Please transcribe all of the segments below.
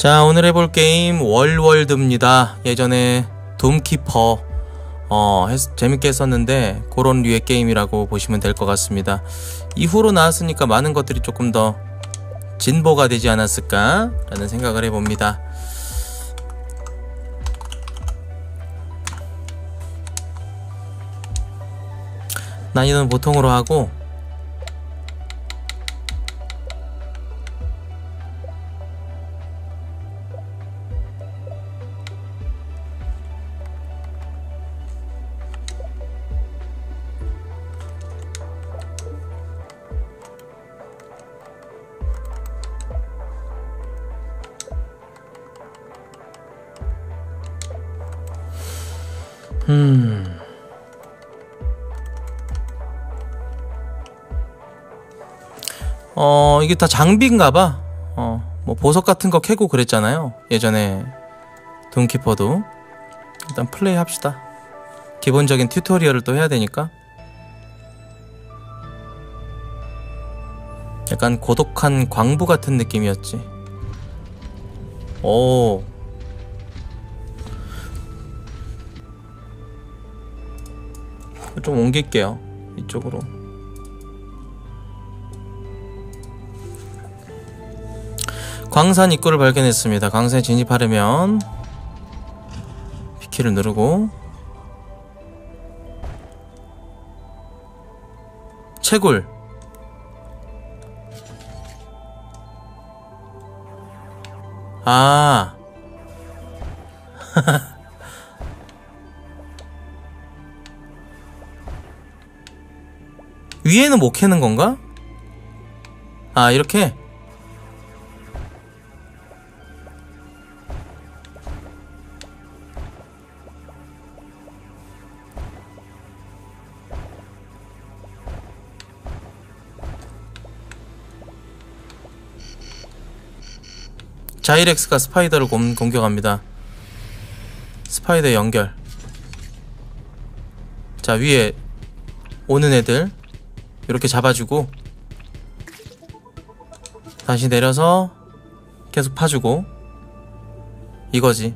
자, 오늘 해볼 게임 월월드입니다. 예전에 둠키퍼 재밌게 했었는데 그런 류의 게임이라고 보시면 될 것 같습니다. 이후로 나왔으니까 많은 것들이 조금 더 진보가 되지 않았을까 라는 생각을 해봅니다. 난이도는 보통으로 하고 이게 다 장비인가봐. 뭐 보석 같은 거 캐고 그랬잖아요, 예전에 둠키퍼도. 일단 플레이 합시다. 기본적인 튜토리얼을 또 해야 되니까. 약간 고독한 광부 같은 느낌이었지. 오, 좀 옮길게요, 이쪽으로. 광산 입구를 발견했습니다. 광산에 진입하려면 B키를 누르고 채굴. 아 위에는 못 캐는 건가? 아, 이렇게? 자이렉스가 스파이더를 공격합니다. 스파이더 연결. 자, 위에 오는 애들 이렇게 잡아주고 다시 내려서 계속 파주고, 이거지.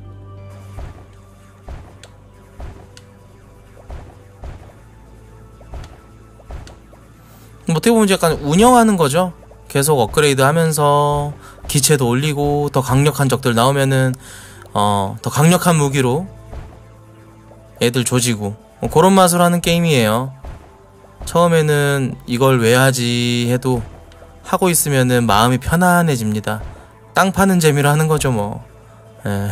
어떻게 보면 약간 운영하는 거죠. 계속 업그레이드 하면서 기체도 올리고, 더 강력한 적들 나오면은 더 강력한 무기로 애들 조지고, 뭐 그런 맛으로 하는 게임이에요. 처음에는 이걸 왜 하지 해도 하고 있으면은 마음이 편안해집니다. 땅 파는 재미로 하는 거죠, 뭐. 예.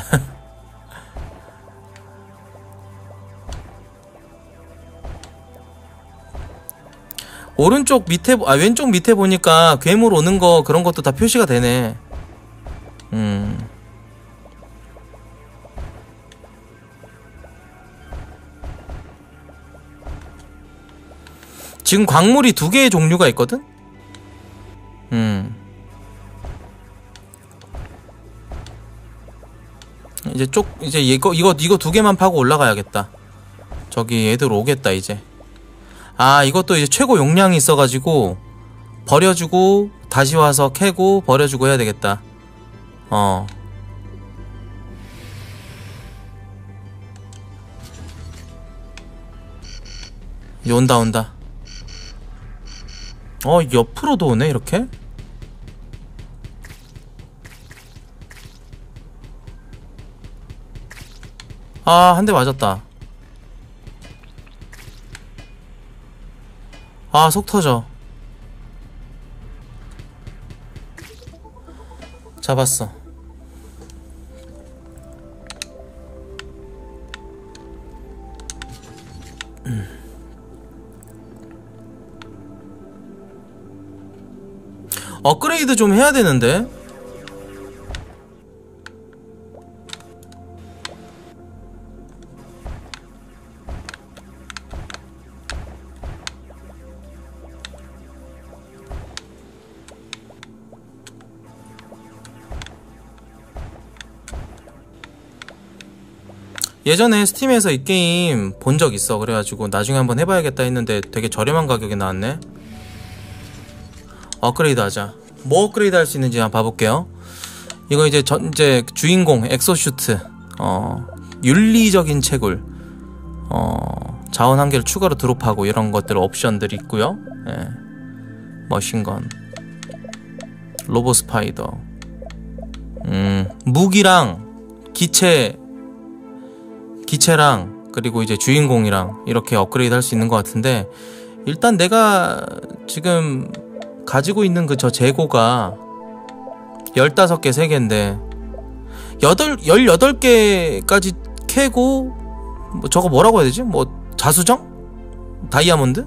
오른쪽 밑에, 왼쪽 밑에 보니까 괴물 오는 거, 그런 것도 다 표시가 되네. 지금 광물이 2개의 종류가 있거든? 이제 이거 2개만 파고 올라가야겠다. 저기 애들 오겠다, 이제. 아, 이것도 이제 최고 용량이 있어가지고 버려주고 다시 와서 캐고 버려주고 해야 되겠다. 이제 온다. 옆으로도 오네, 이렇게? 아, 한 대 맞았다. 아, 속 터져. 잡았어. 업그레이드 좀 해야 되는데. 예전에 스팀에서 이 게임 본 적 있어. 그래가지고 나중에 한번 해봐야겠다 했는데 되게 저렴한 가격에 나왔네. 업그레이드 하자. 뭐 업그레이드 할 수 있는지 한번 봐볼게요. 이거 이제 주인공 엑소슈트, 윤리적인 채굴, 자원 한 개를 추가로 드롭하고 이런 것들 옵션들이 있고요. 예. 머신건, 로보 스파이더, 무기랑 기체랑 그리고 이제 주인공이랑 이렇게 업그레이드 할 수 있는 것 같은데, 일단 내가 지금 가지고 있는 저 재고가 15개 3개인데 18개까지 캐고, 뭐 저거 뭐라고 해야 되지? 뭐 자수정? 다이아몬드?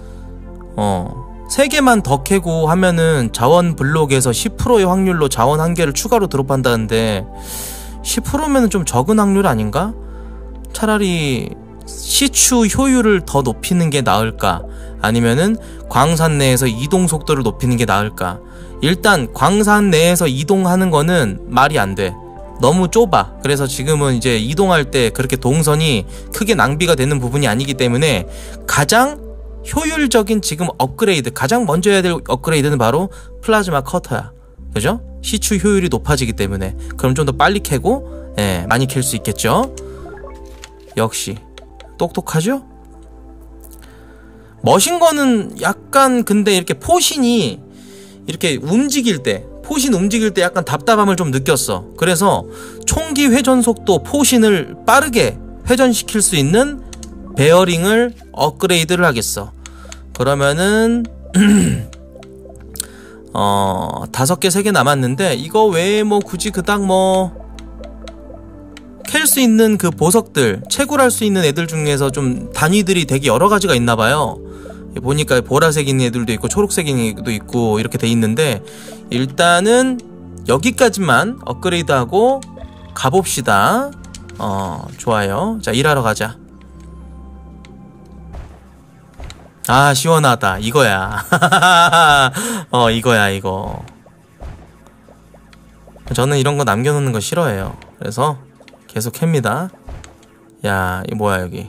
3개만 더 캐고 하면은 자원 블록에서 10%의 확률로 자원 한 개를 추가로 드롭한다는데, 10%면은 좀 적은 확률 아닌가? 차라리 시추 효율을 더 높이는 게 나을까? 아니면은 광산 내에서 이동 속도를 높이는 게 나을까? 일단 광산 내에서 이동하는 거는 말이 안 돼. 너무 좁아. 그래서 지금은 이제 이동할 때 그렇게 동선이 크게 낭비가 되는 부분이 아니기 때문에 가장 효율적인 지금 업그레이드, 가장 먼저 해야 될 업그레이드는 바로 플라즈마 커터야. 그죠? 시추 효율이 높아지기 때문에. 그럼 좀 더 빨리 캐고, 예, 많이 캘 수 있겠죠? 역시 똑똑하죠? 머신건은 약간, 근데 이렇게 포신이 이렇게 움직일 때, 포신 움직일 때 약간 답답함을 좀 느꼈어. 그래서 총기 회전 속도 포신을 빠르게 회전시킬 수 있는 베어링을 업그레이드를 하겠어. 그러면은 5개 3개 남았는데, 이거 외에 뭐 굳이 그닥 뭐 캘 수 있는 그 보석들, 채굴할 수 있는 애들 중에서 좀 단위들이 되게 여러 가지가 있나 봐요. 보니까 보라색인 애들도 있고 초록색인 애들도 있고 이렇게 돼 있는데, 일단은 여기까지만 업그레이드하고 가봅시다. 좋아요. 자, 일하러 가자. 아, 시원하다. 이거야. 이거야, 이거. 저는 이런 거 남겨놓는 거 싫어해요. 그래서 계속 캡니다. 야, 이 뭐야, 여기.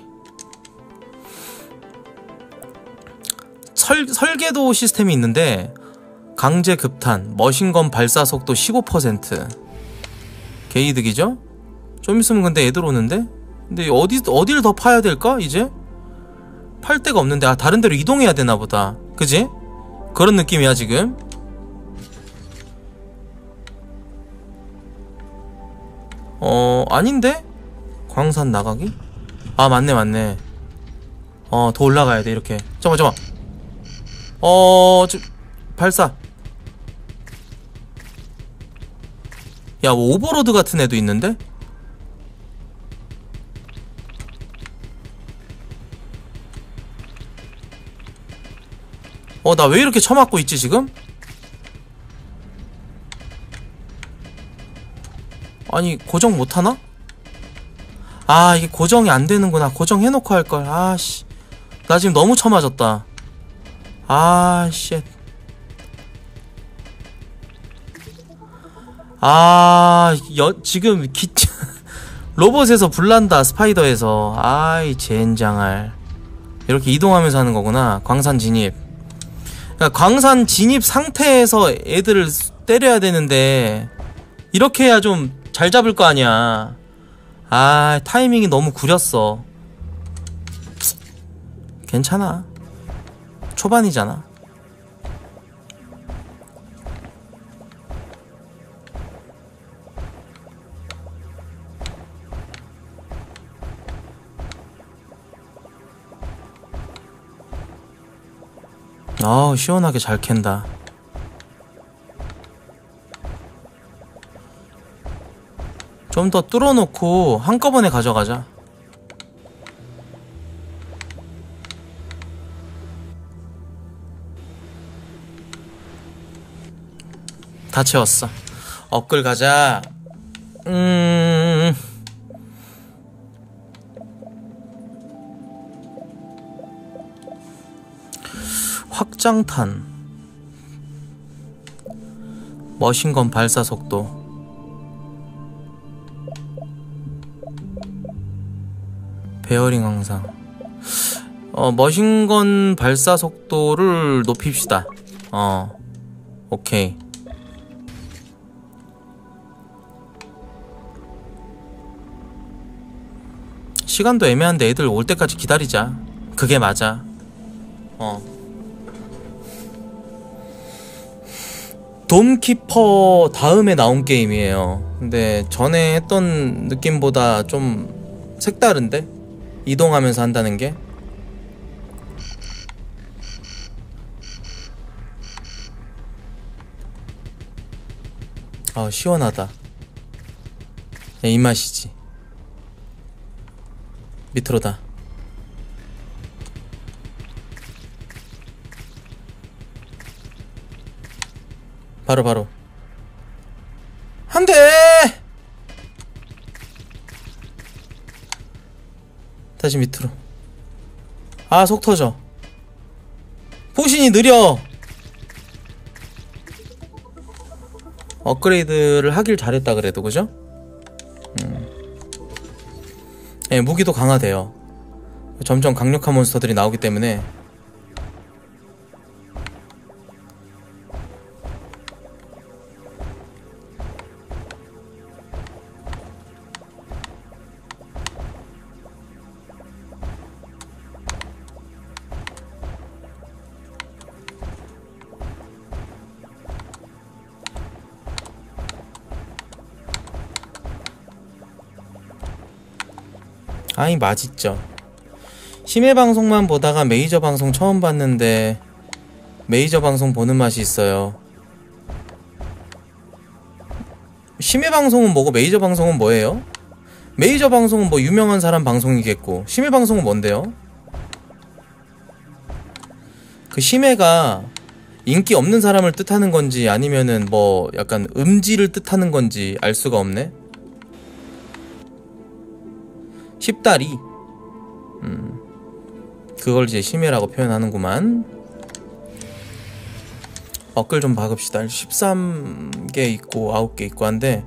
설계도 시스템이 있는데, 강제 급탄, 머신건 발사 속도 15%. 개이득이죠? 좀 있으면 근데 애들 오는데? 근데 어디를 더 파야 될까, 이제? 팔 데가 없는데. 아, 다른 데로 이동해야 되나 보다. 그지? 그런 느낌이야, 지금. 아닌데? 광산 나가기? 아, 맞네. 더 올라가야 돼, 이렇게. 잠깐만. 발사. 야, 뭐 오버로드 같은 애도 있는데? 나 왜 이렇게 처맞고 있지, 지금? 아니, 고정 못하나? 아, 이게 고정이 안 되는구나. 고정해놓고 할걸. 아씨. 나 지금 너무 처맞았다. 아, 쉣. 지금 로봇에서 불난다, 스파이더에서. 아이, 젠장할. 이렇게 이동하면서 하는 거구나. 광산 진입. 그러니까 광산 진입 상태에서 애들을 때려야 되는데, 이렇게 해야 좀 잘 잡을 거 아니야. 아, 타이밍이 너무 구렸어. 괜찮아. 초반이잖아. 시원하게 잘 캔다. 좀 더 뚫어놓고 한꺼번에 가져가자. 다 채웠어. 업글 가자. 확장탄, 머신건 발사 속도, 베어링 항상. 머신건 발사 속도를 높입시다. 오케이. 시간도 애매한데 애들 올 때까지 기다리자. 그게 맞아. 돔키퍼 다음에 나온 게임이에요. 근데 전에 했던 느낌보다 좀 색다른데? 이동하면서 한다는 게? 아, 시원하다. 이 맛이지. 밑으로다. 바로 안돼. 다시 밑으로. 아, 속 터져. 포신이 느려. 업그레이드를 하길 잘했다 그래도, 그죠? 예, 무기도 강화돼요. 점점 강력한 몬스터들이 나오기 때문에. 아이, 맛있죠. 심해 방송만 보다가 메이저 방송 처음 봤는데 메이저 방송 보는 맛이 있어요. 심해 방송은 뭐고 메이저 방송은 뭐예요? 메이저 방송은 뭐 유명한 사람 방송이겠고, 심해 방송은 뭔데요? 그 심해가 인기 없는 사람을 뜻하는 건지 아니면은 뭐 약간 음지를 뜻하는 건지 알 수가 없네. 십다리. 그걸 이제 심해라고 표현하는구만. 업글 좀 박읍시다. 13개 있고 9개 있고 한데,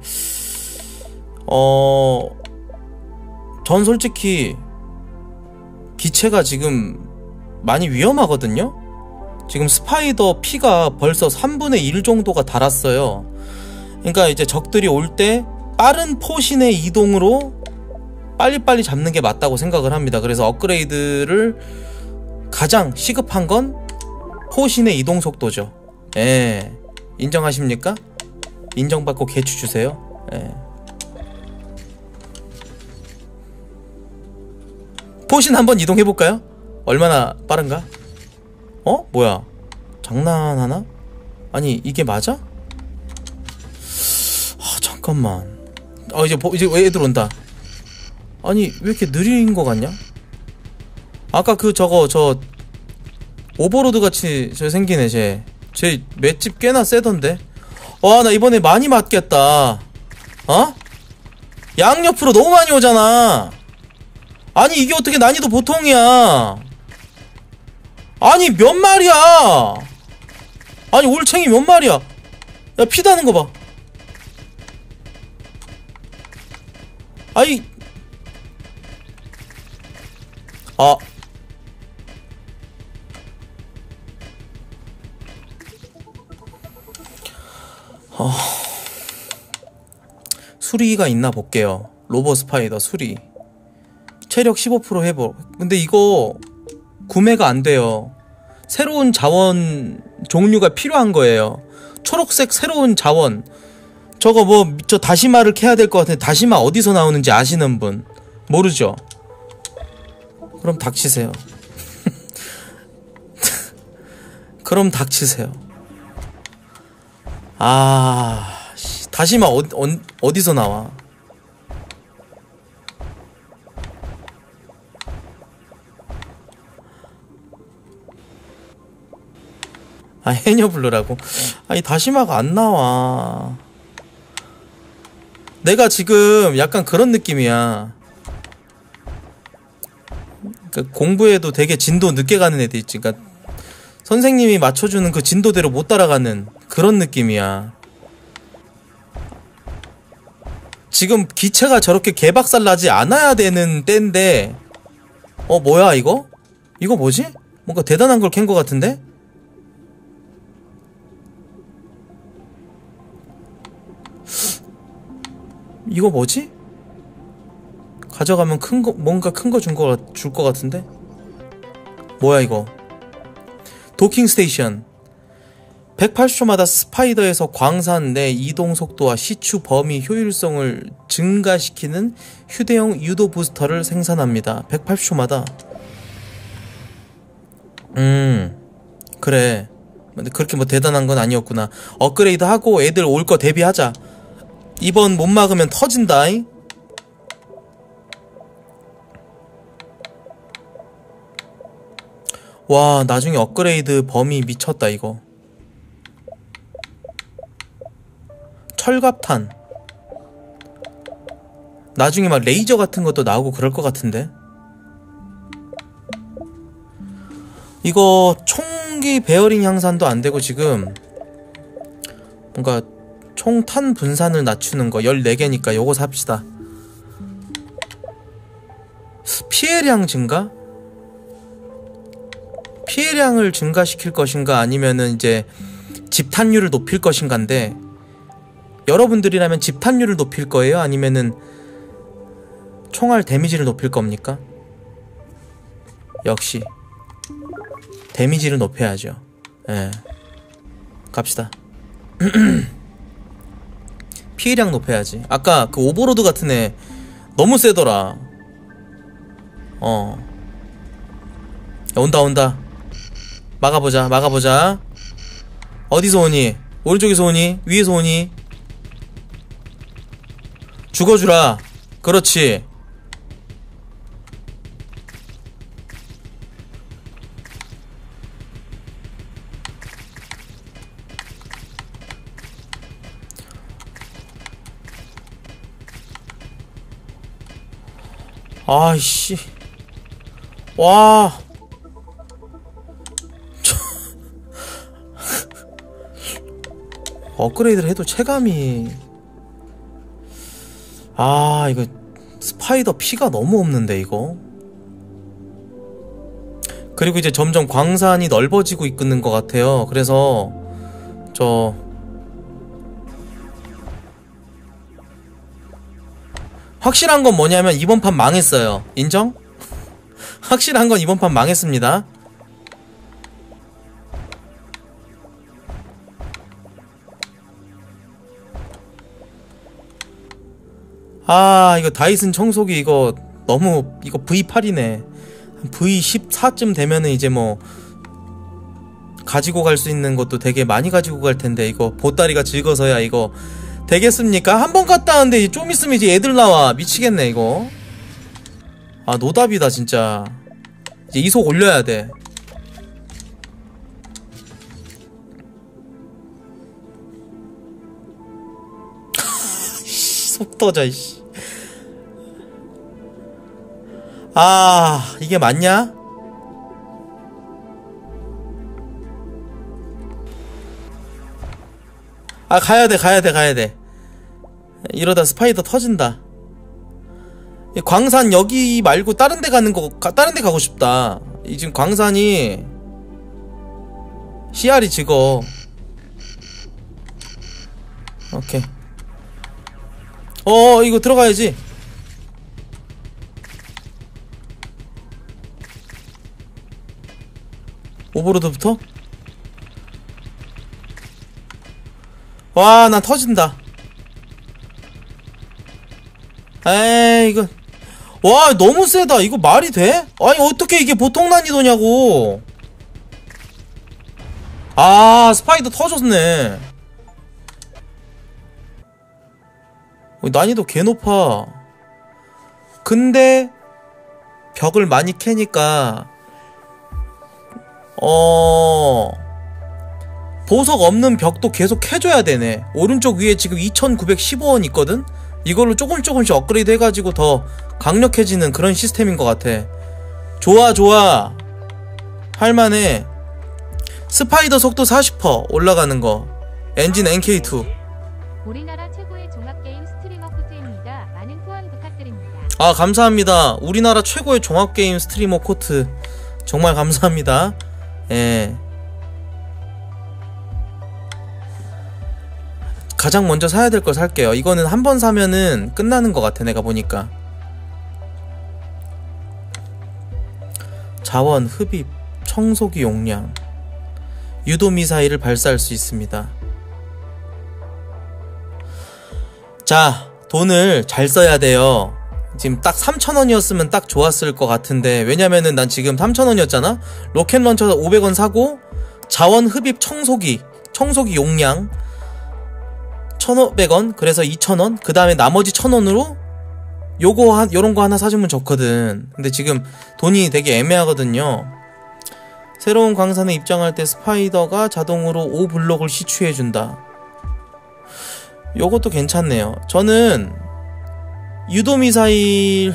전 솔직히 기체가 지금 많이 위험하거든요. 지금 스파이더 피가 벌써 3분의 1 정도가 달았어요. 그러니까 이제 적들이 올 때 빠른 포신의 이동으로 빨리빨리 잡는 게 맞다고 생각을 합니다. 그래서 업그레이드를 가장 시급한 건 포신의 이동 속도죠. 예, 인정하십니까? 인정받고 개추 주세요. 예. 포신 한번 이동해볼까요? 얼마나 빠른가? 뭐야, 장난하나? 아니, 이게 맞아? 아, 잠깐만. 이제 왜 들어온다. 아니, 왜 이렇게 느린 거 같냐? 아까 저 오버로드 같이 생기네. 쟤 맷집 꽤나 세던데. 와, 나 이번에 많이 맞겠다. 양옆으로 너무 많이 오잖아. 아니, 이게 어떻게 난이도 보통이야. 아니, 몇 마리야. 아니, 올챙이 몇 마리야. 야, 피 다는 거 봐. 아이, 수리가 있나 볼게요. 로보 스파이더 수리. 체력 15% 회복. 근데 이거 구매가 안 돼요. 새로운 자원 종류가 필요한 거예요. 초록색 새로운 자원. 저 다시마를 캐야 될 것 같은데, 다시마 어디서 나오는지 아시는 분? 모르죠? 그럼 닥치세요. 그럼 닥치세요. 다시마 어디서 나와? 해녀 부르라고? 아니, 다시마가 안 나와. 내가 지금 약간 그런 느낌이야. 그러니까 공부에도 되게 진도 늦게 가는 애들 있지. 그러니까 선생님이 맞춰주는 그 진도대로 못 따라가는 그런 느낌이야. 지금 기체가 저렇게 개박살 나지 않아야 되는 때인데, 뭐야 이거? 이거 뭐지? 뭔가 대단한 걸 캔 것 같은데? 이거 뭐지? 가져가면 뭔가 큰 거 줄 것 같은데? 뭐야 이거? 도킹 스테이션. 180초마다 스파이더에서 광산 내 이동 속도와 시추 범위 효율성을 증가시키는 휴대용 유도 부스터를 생산합니다. 180초마다. 그래. 근데 그렇게 뭐 대단한 건 아니었구나. 업그레이드 하고 애들 올 거 대비하자. 이번 못 막으면 터진다잉. 와, 나중에 업그레이드 범위 미쳤다 이거. 철갑탄. 나중에 막 레이저 같은 것도 나오고 그럴 것 같은데. 이거 총기 베어링 향산도 안 되고 지금 뭔가 총탄 분산을 낮추는 거 14개니까 요거 삽시다. 피해량 증가? 피해량을 증가시킬 것인가 아니면은 이제 집탄율을 높일 것인가인데, 여러분들이라면 집탄율을 높일 거예요? 아니면은 총알 데미지를 높일 겁니까? 역시 데미지를 높여야죠. 예. 갑시다. 피해량 높여야지. 아까 그 오버로드 같은 애 너무 세더라. 온다. 막아보자. 어디서 오니? 오른쪽에서 오니? 위에서 오니? 죽어주라. 그렇지. 아이씨. 와. 업그레이드를 해도 체감이. 아, 이거 스파이더 피가 너무 없는데 이거. 그리고 이제 점점 광산이 넓어지고 있는 것 같아요. 그래서 확실한 건 뭐냐면 이번 판 망했어요. 인정? 확실한 건 이번 판 망했습니다. 아, 이거 다이슨 청소기 이거 너무, 이거 V8이네. V14쯤 되면은 이제 뭐 가지고 갈 수 있는 것도 되게 많이 가지고 갈 텐데, 이거 보따리가 즐거서야 이거 되겠습니까? 한 번 갔다 왔는데 좀 있으면 이제 애들 나와. 미치겠네 이거. 아, 노답이다 진짜. 이제 이속 올려야 돼. 속 터져 이씨. 아, 이게 맞냐? 아, 가야돼. 이러다 스파이더 터진다. 광산 여기 말고 다른 데 가고 싶다. 이 지금 광산이 CR이 지거. 오케이. 이거 들어가야지. 오버로드부터? 와, 난 터진다. 에이, 이거. 와, 너무 세다. 이거 말이 돼? 아니, 어떻게 이게 보통 난이도냐고. 아, 스파이더 터졌네. 난이도 개 높아. 근데 벽을 많이 캐니까 보석 없는 벽도 계속 캐줘야 되네. 오른쪽 위에 지금 2915원 있거든? 이걸로 조금씩 업그레이드 해가지고 더 강력해지는 그런 시스템인 것 같아. 좋아. 할만해. 스파이더 속도 40% 올라가는 거. 엔진 NK2. 우리나라 최고의 종합게임 스트리머 코트입니다. 많은 후원 부탁드립니다. 아, 감사합니다. 우리나라 최고의 종합게임 스트리머 코트. 정말 감사합니다. 예. 가장 먼저 사야 될 걸 살게요. 이거는 한 번 사면은 끝나는 것 같아, 내가 보니까. 자원, 흡입, 청소기 용량, 유도 미사일을 발사할 수 있습니다. 자, 돈을 잘 써야 돼요. 지금 딱 3,000원이었으면 딱 좋았을 것 같은데, 왜냐면은 난 지금 3,000원이었잖아? 로켓 런처 500원 사고, 자원, 흡입, 청소기 용량 1,500원, 그래서 2,000원, 그 다음에 나머지 1,000원으로 요런 거 하나 사주면 좋거든. 근데 지금 돈이 되게 애매하거든요. 새로운 광산에 입장할 때 스파이더가 자동으로 5블록을 시추해준다. 요것도 괜찮네요. 저는 유도미사일,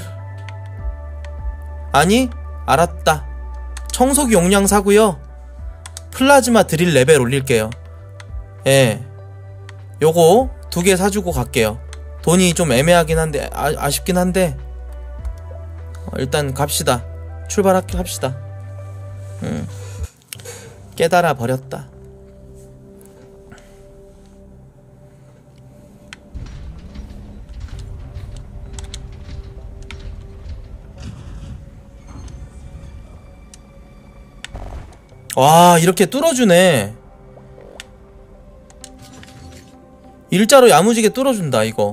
아니, 알았다. 청소기 용량 사고요. 플라즈마 드릴 레벨 올릴게요. 예, 요거 2개 사주고 갈게요. 돈이 좀 애매하긴 한데, 아쉽긴 한데, 일단 갑시다. 합시다. 깨달아 버렸다. 와, 이렇게 뚫어주네. 일자로 야무지게 뚫어준다, 이거.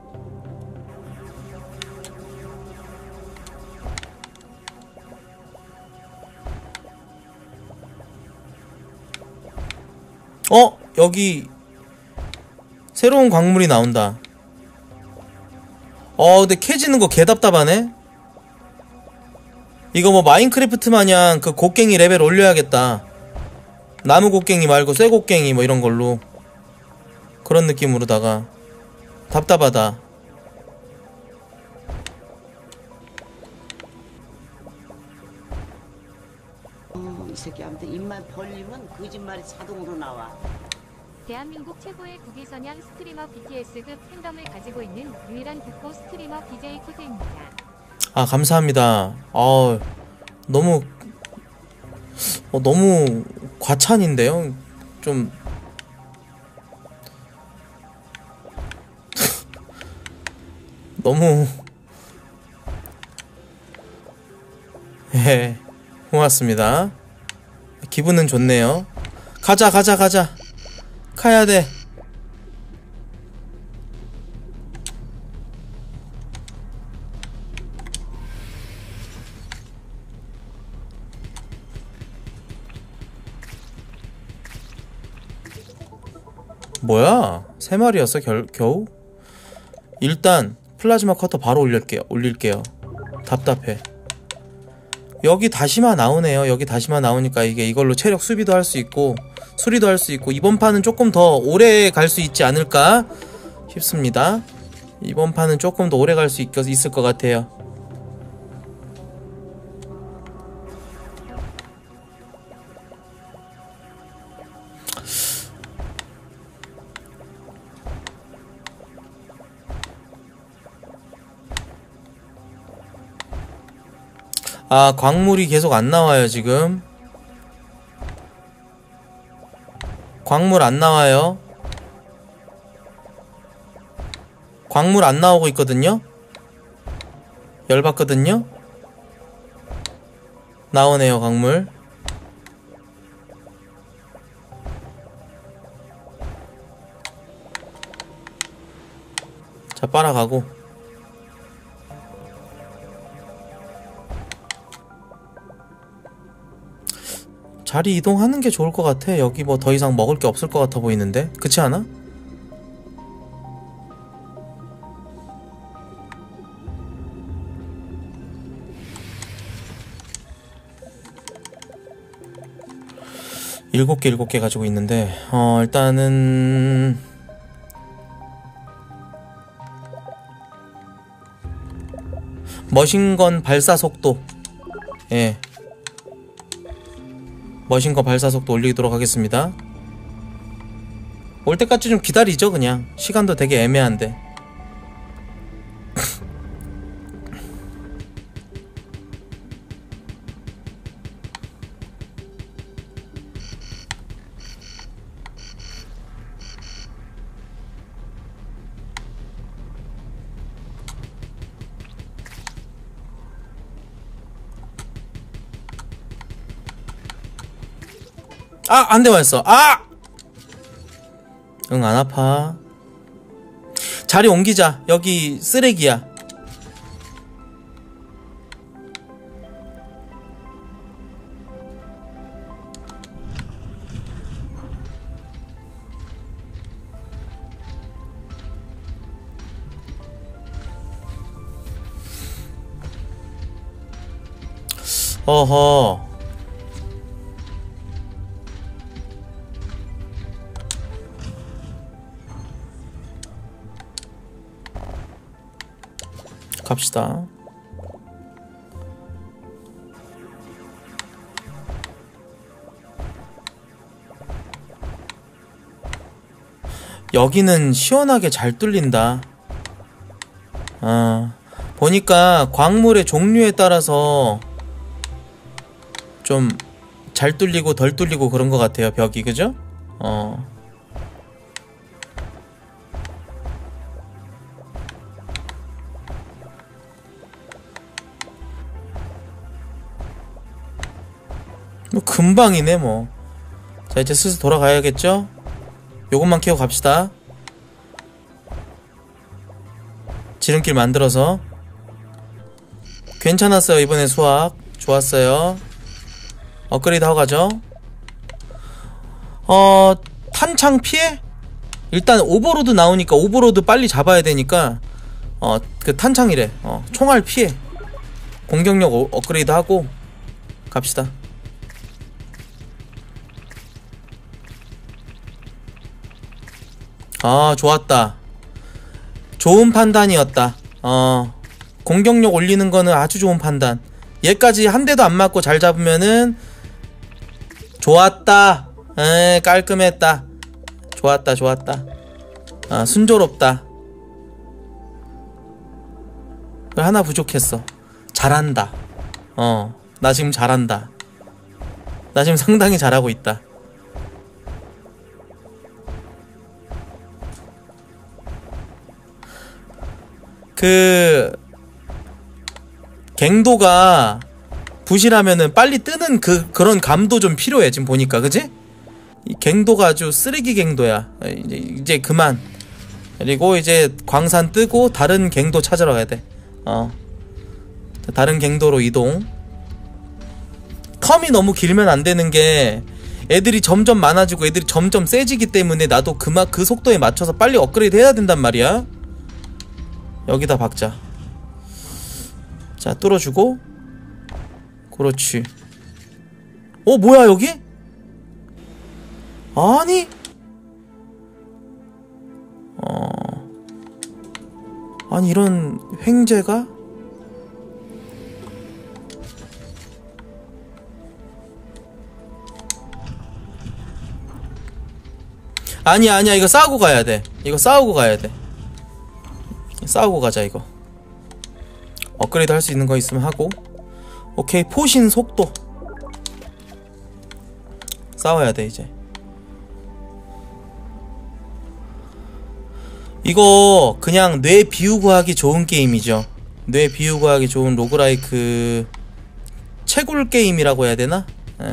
여기 새로운 광물이 나온다. 근데 캐지는 거 개답답하네. 이거 뭐 마인크래프트 마냥 그 곡괭이 레벨 올려야겠다. 나무 곡괭이 말고 쇠 곡괭이 뭐 이런 걸로. 그런 느낌으로다가. 답답하다. 이 새끼 아무튼 입만 벌리면 거짓말이 자동으로 나와. 대한민국 최고의 국위선양 스트리머 BTS급 팬덤을 가지고 있는 유일한 국보 스트리머 BJ 코드입니다. 아, 감사합니다. 너무 과찬인데요? 좀 너무 예, 고맙습니다. 기분은 좋네요. 가자. 가야 돼. 뭐야? 3마리였어 겨우? 일단 플라즈마 커터 바로 올릴게요. 답답해. 여기 다시마 나오네요. 여기 다시마 나오니까 이걸로 체력 수비도 할 수 있고 수리도 할 수 있고, 이번 판은 조금 더 오래 갈 수 있지 않을까 싶습니다. 이번 판은 조금 더 오래 갈 수 있을 것 같아요. 아, 광물이 계속 안 나와요. 지금 광물 안 나와요. 광물 안 나오고 있거든요. 열받거든요. 나오네요, 광물. 자, 빨아가고. 자리 이동하는 게 좋을 것 같아. 여기 뭐 더 이상 먹을 게 없을 것 같아 보이는데. 그렇지 않아? 일곱 개 가지고 있는데, 일단은 머신건 발사 속도, 예, 머신건 발사 속도 올리도록 하겠습니다. 올 때까지 좀 기다리죠. 그냥 시간도 되게 애매한데. 아! 한 대 맞았어. 아! 응, 안 아파. 자리 옮기자. 여기 쓰레기야. 어허. 갑시다. 여기는 시원하게 잘 뚫린다. 보니까 광물의 종류에 따라서 좀 잘 뚫리고 덜 뚫리고 그런 것 같아요, 벽이. 그죠? 뭐 금방이네 뭐. 자, 이제 슬슬 돌아가야겠죠? 요것만 캐고 갑시다. 지름길 만들어서. 괜찮았어요, 이번에 수학. 좋았어요. 업그레이드 하고 가죠. 탄창 피해? 일단 오버로드 나오니까 오버로드 빨리 잡아야 되니까 그 탄창이래. 총알 피해. 공격력 업그레이드 하고 갑시다. 아, 좋았다. 좋은 판단이었다. 공격력 올리는 거는 아주 좋은 판단. 얘까지 한 대도 안 맞고 잘 잡으면은 좋았다. 깔끔했다. 좋았다, 좋았다. 순조롭다. 하나 부족했어. 잘한다. 나 지금 잘한다. 나 지금 상당히 잘하고 있다. 갱도가 부실하면은 빨리 뜨는 그런 감도 좀 필요해, 지금 보니까. 그지? 이 갱도가 아주 쓰레기 갱도야. 이제 그만. 그리고 이제 광산 뜨고 다른 갱도 찾으러 가야 돼. 다른 갱도로 이동. 텀이 너무 길면 안 되는 게, 애들이 점점 많아지고 애들이 점점 세지기 때문에 나도 그 속도에 맞춰서 빨리 업그레이드 해야 된단 말이야. 여기다 박자. 자, 뚫어주고. 그렇지. 뭐야 여기? 아니, 아니 이런 횡재가? 아니야, 이거 싸우고 가야 돼. 이거 싸우고 가야 돼. 싸우고 가자. 이거 업그레이드 할 수 있는 거 있으면 하고. 오케이. 포신 속도. 싸워야 돼 이제. 이거 그냥 뇌 비우고 하기 좋은 게임이죠. 뇌 비우고 하기 좋은 로그라이크 채굴 게임이라고 해야 되나?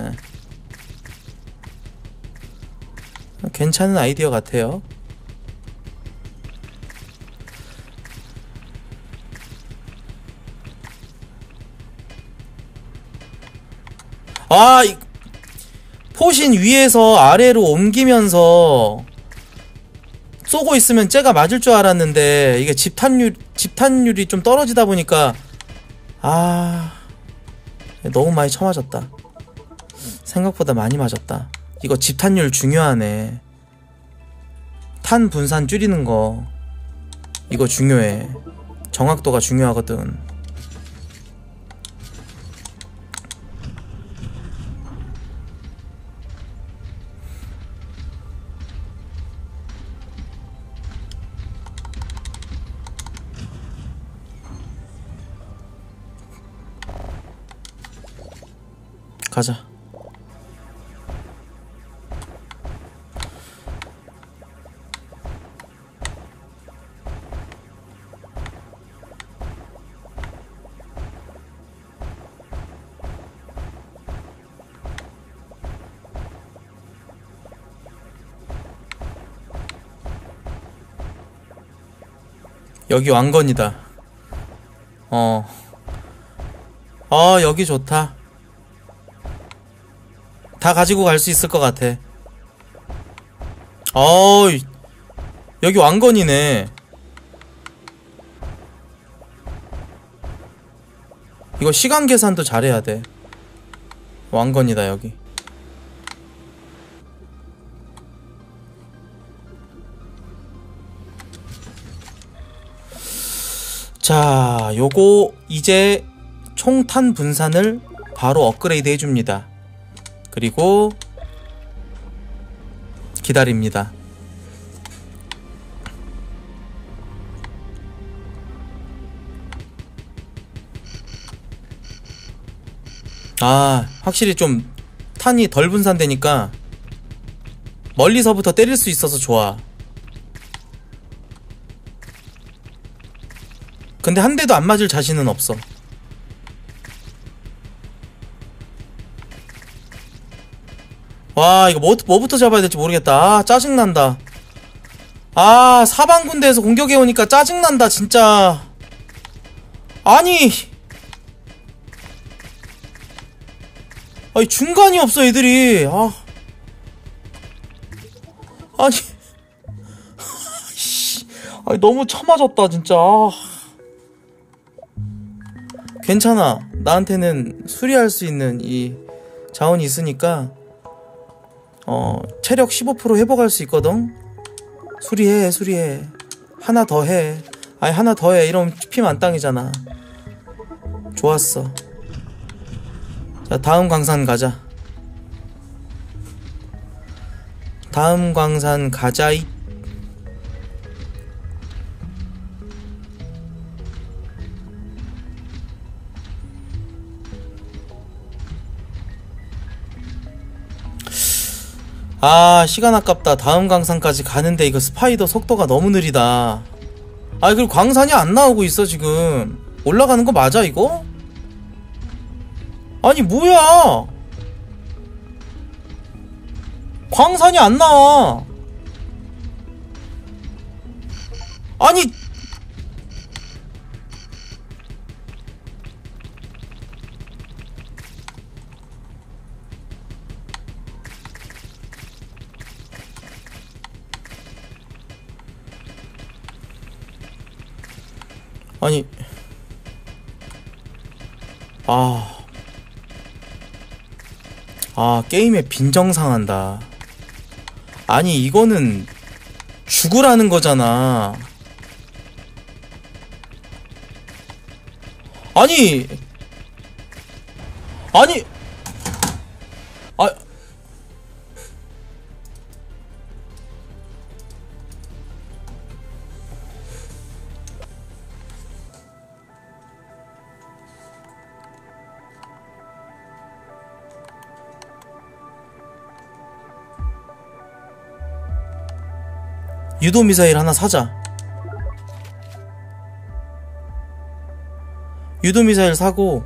괜찮은 아이디어 같아요. 포신 위에서 아래로 옮기면서 쏘고 있으면 쟤가 맞을 줄 알았는데, 이게 집탄율이 좀 떨어지다 보니까 너무 많이 쳐맞았다. 생각보다 많이 맞았다. 이거 집탄율 중요하네. 탄 분산 줄이는 거 이거 중요해. 정확도가 중요하거든. 가자. 여기 왕건이다. 여기 좋다. 다 가지고 갈 수 있을 것 같아. 여기 왕건이네. 이거 시간 계산도 잘해야 돼. 왕건이다 여기. 자, 요거 이제 총탄 분산을 바로 업그레이드 해줍니다. 그리고 기다립니다. 확실히 좀 탄이 덜 분산되니까 멀리서부터 때릴 수 있어서 좋아. 근데 한 대도 안 맞을 자신은 없어. 와, 이거 뭐부터 잡아야 될지 모르겠다. 짜증난다. 사방군대에서 공격해오니까 짜증난다 진짜. 아니 중간이 없어 애들이. 아니 너무 처맞았다 진짜. 괜찮아, 나한테는 수리할 수 있는 이 자원이 있으니까 체력 15% 회복할 수 있거든. 수리해. 하나 더 해. 하나 더 해. 이러면 피 만땅이잖아. 좋았어. 자, 다음 광산 가자. 다음 광산 가자이. 시간 아깝다. 다음 광산까지 가는데 이거 스파이더 속도가 너무 느리다. 그리고 광산이 안 나오고 있어 지금. 올라가는 거 맞아 이거? 아니 뭐야, 광산이 안 나와. 아니 게임에 빈정상한다. 아니 이거는 죽으라는 거잖아. 아니 유도 미사일 하나 사자. 유도 미사일 사고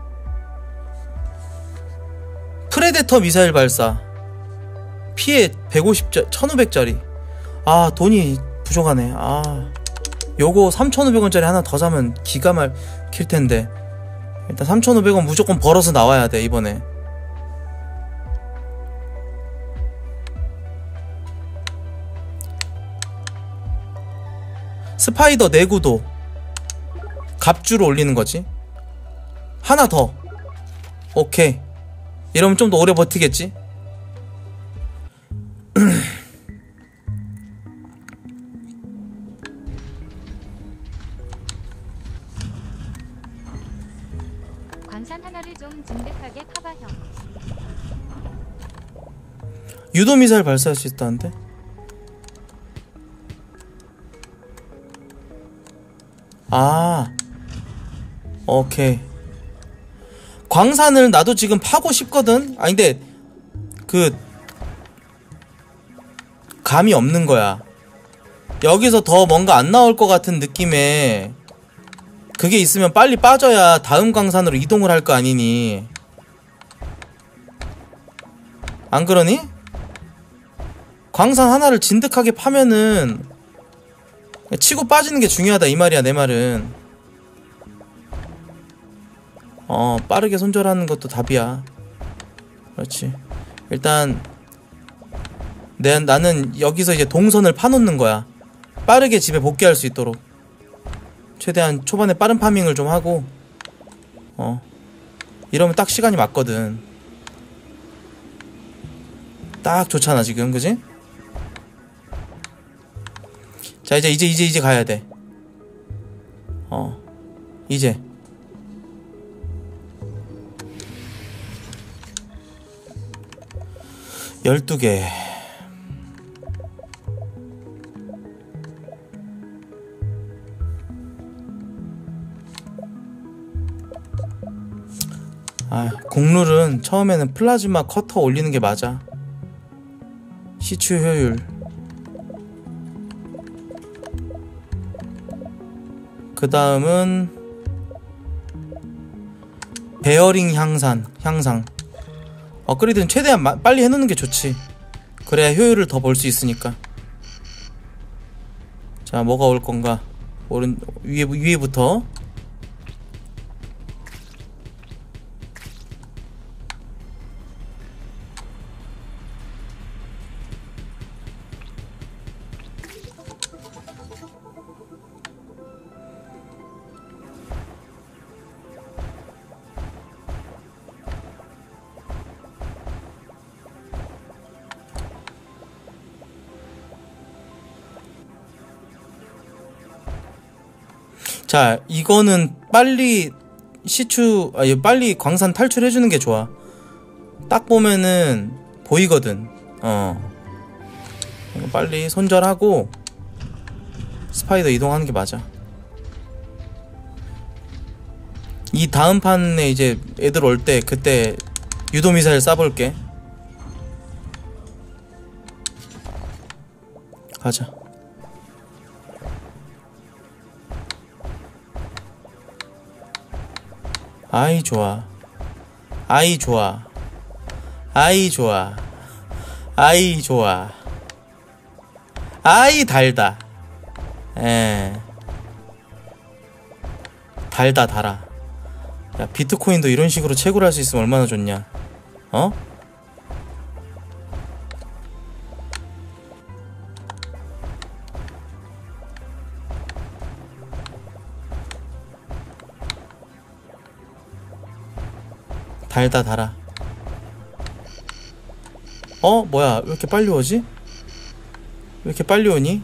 프레데터 미사일 발사 피해 150짜 1500짜리. 돈이 부족하네. 요거 3500원짜리 하나 더 사면 기가 막힐 텐데. 일단 3500원 무조건 벌어서 나와야 돼 이번에. 스파이더 내구도 갑주로 올리는 거지. 하나 더. 오케이. 이러면 좀 더 오래 버티겠지. 광산 하나를 좀 진득하게 파봐 형. 유도 미사일 발사할 수 있다는데? 오케이. 광산을 나도 지금 파고 싶거든? 근데 감이 없는 거야. 여기서 더 뭔가 안 나올 것 같은 느낌에 그게 있으면 빨리 빠져야 다음 광산으로 이동을 할 거 아니니. 안 그러니? 광산 하나를 진득하게 파면은 치고 빠지는 게 중요하다 이 말이야 내 말은. 빠르게 손절하는 것도 답이야. 그렇지. 일단 나는 여기서 이제 동선을 파놓는 거야. 빠르게 집에 복귀할 수 있도록. 최대한 초반에 빠른 파밍을 좀 하고 이러면 딱 시간이 맞거든. 딱 좋잖아 지금, 그지? 자 이제 가야 돼. 이제 12개. 곡룰은 처음에는 플라즈마 커터 올리는 게 맞아. 시추 효율. 그 다음은 베어링 향상. 업그레이드는 최대한 빨리 해놓는 게 좋지. 그래야 효율을 더 볼 수 있으니까. 자, 뭐가 올 건가? 위에부터. 자, 이거는 빨리 빨리 광산 탈출해주는 게 좋아. 딱 보면은 보이거든. 빨리 손절하고 스파이더 이동하는 게 맞아. 이 다음 판에 이제 애들 올 때 그때 유도 미사일 쏴볼게. 가자. 아이 좋아. 아이 좋아. 아이 좋아. 아이 좋아. 아이 달다. 달다 달아. 야, 비트코인도 이런 식으로 채굴 할 수 있으면 얼마나 좋냐. 달다 달아. 뭐야, 왜 이렇게 빨리 오지? 왜 이렇게 빨리 오니?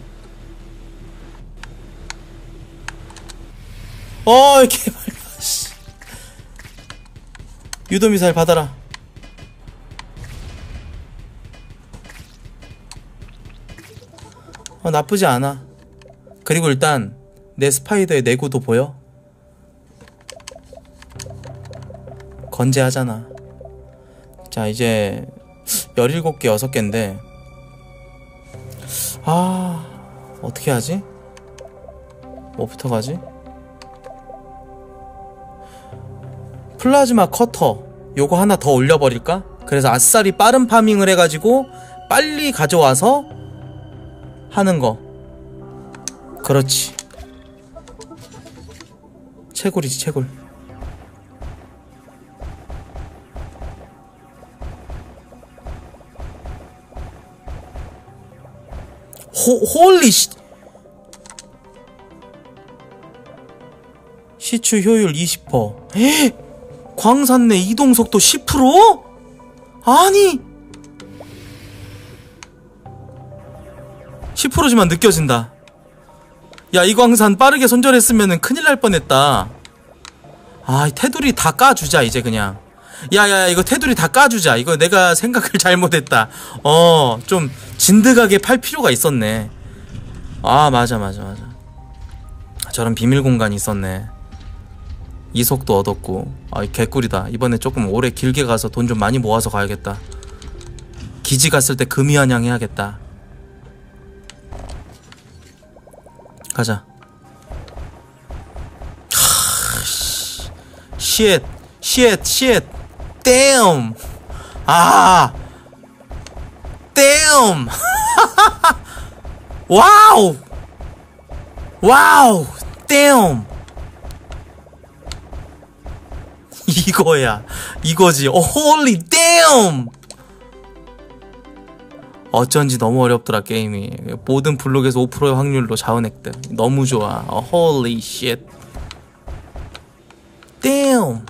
이렇게 빨리 와, 씨. 유도미사일 받아라. 나쁘지 않아. 그리고 일단 내 스파이더의 내구도 보여? 건재하잖아. 자, 이제 17개 6개인데 어떻게 하지? 뭐부터 가지? 플라즈마 커터 요거 하나 더 올려버릴까? 그래서 아싸리 빠른 파밍을 해가지고 빨리 가져와서 하는 거. 그렇지. 채굴이지, 채굴. 홀리 시추 효율 20%. 광산 내 이동 속도 10%? 아니 10%지만 느껴진다. 야, 이 광산 빠르게 손절했으면은 큰일 날 뻔했다. 이 테두리 다 까주자 이제 그냥. 야야야, 이거 테두리 다 까주자. 이거 내가 생각을 잘못했다. 좀 진득하게 팔 필요가 있었네. 맞아. 저런 비밀 공간이 있었네. 이속도 얻었고. 개꿀이다. 이번에 조금 오래 길게 가서 돈 좀 많이 모아서 가야겠다. 기지 갔을 때 금이환영 해야겠다. 가자. 쉣 damn. damn. 와우. 와우! 댐! 이거야. 이거지. 홀리 댐! 어쩐지 너무 어렵더라, 게임이. 모든 블록에서 5%의 확률로 자원획득. 너무 좋아. 홀리 쉣. 댐!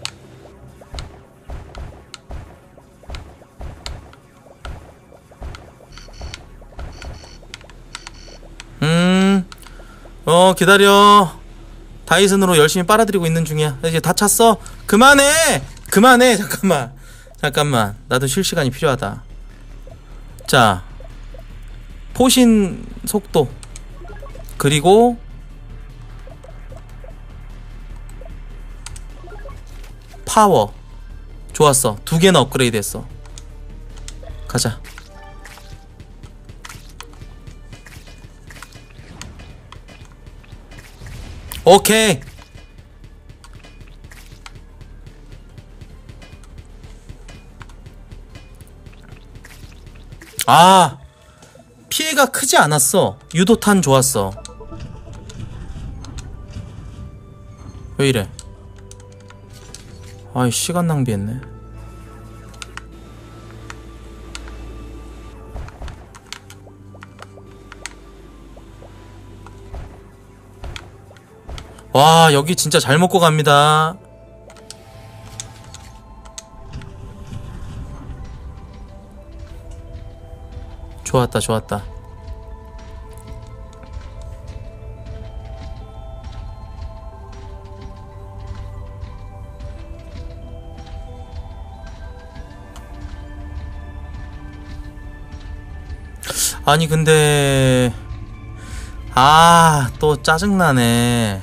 기다려. 다이슨으로 열심히 빨아들이고 있는 중이야. 이제 다 찼어? 그만해! 그만해! 잠깐만. 나도 쉴 시간이 필요하다. 자, 포신 속도. 그리고 파워. 좋았어. 2개나 업그레이드 했어. 가자. 오케이. 아, 피해가 크지 않았어. 유도탄 좋았어. 왜 이래? 아이, 시간 낭비했네. 와, 여기 진짜 잘 먹고 갑니다. 좋았다, 좋았다. 아니, 근데 또 짜증나네.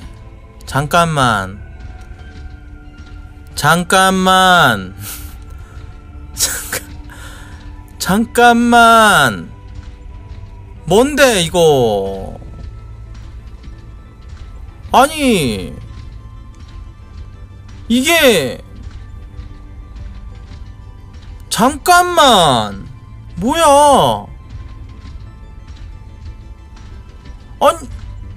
잠깐만. 뭔데 이거? 아니, 이게 잠깐만. 뭐야? 아니,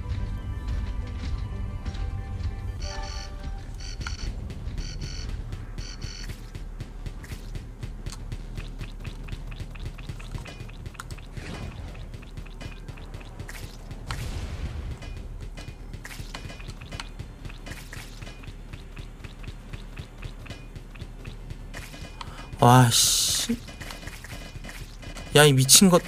와, 씨. 야, 이 미친 것.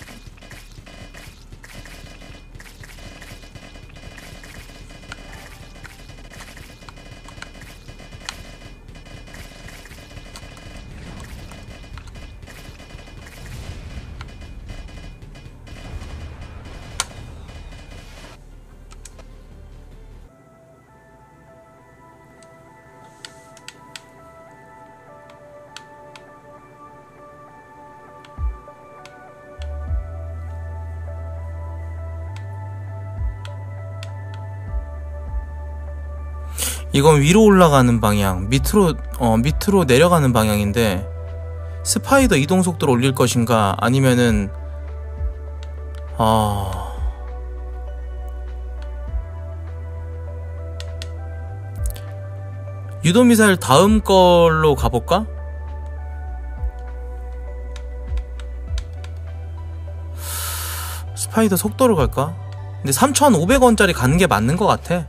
이건 위로 올라가는 방향, 밑으로 내려가는 방향인데, 스파이더 이동 속도를 올릴 것인가, 아니면은 유도미사일 다음 걸로 가볼까? 스파이더 속도로 갈까? 근데 3,500원짜리 가는 게 맞는 것 같아.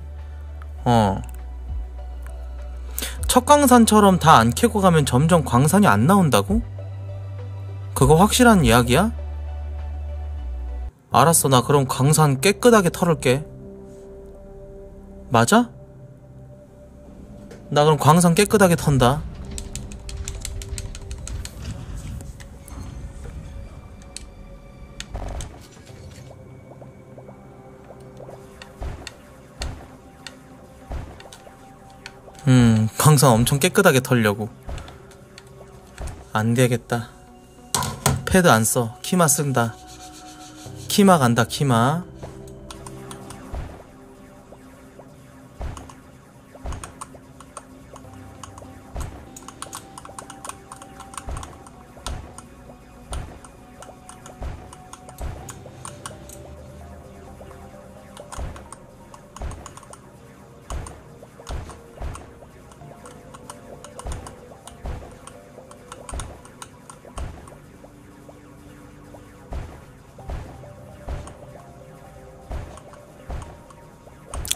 척광산처럼 다 안 캐고 가면 점점 광산이 안 나온다고? 그거 확실한 이야기야? 알았어, 나 그럼 광산 깨끗하게 털을게. 맞아? 나 그럼 광산 깨끗하게 턴다. 광산 엄청 깨끗하게 털려고. 안 되겠다. 패드 안 써. 키마 쓴다. 키마 간다, 키마.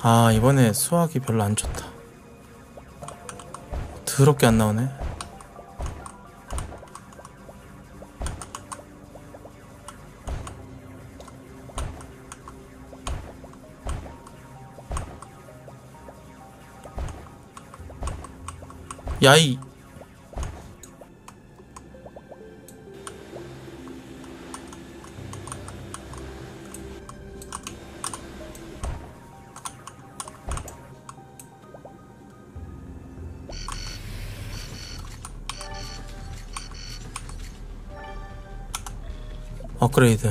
아, 이번에 수학이 별로 안 좋다. 더럽게 안 나오네. 야이. 업그레이드.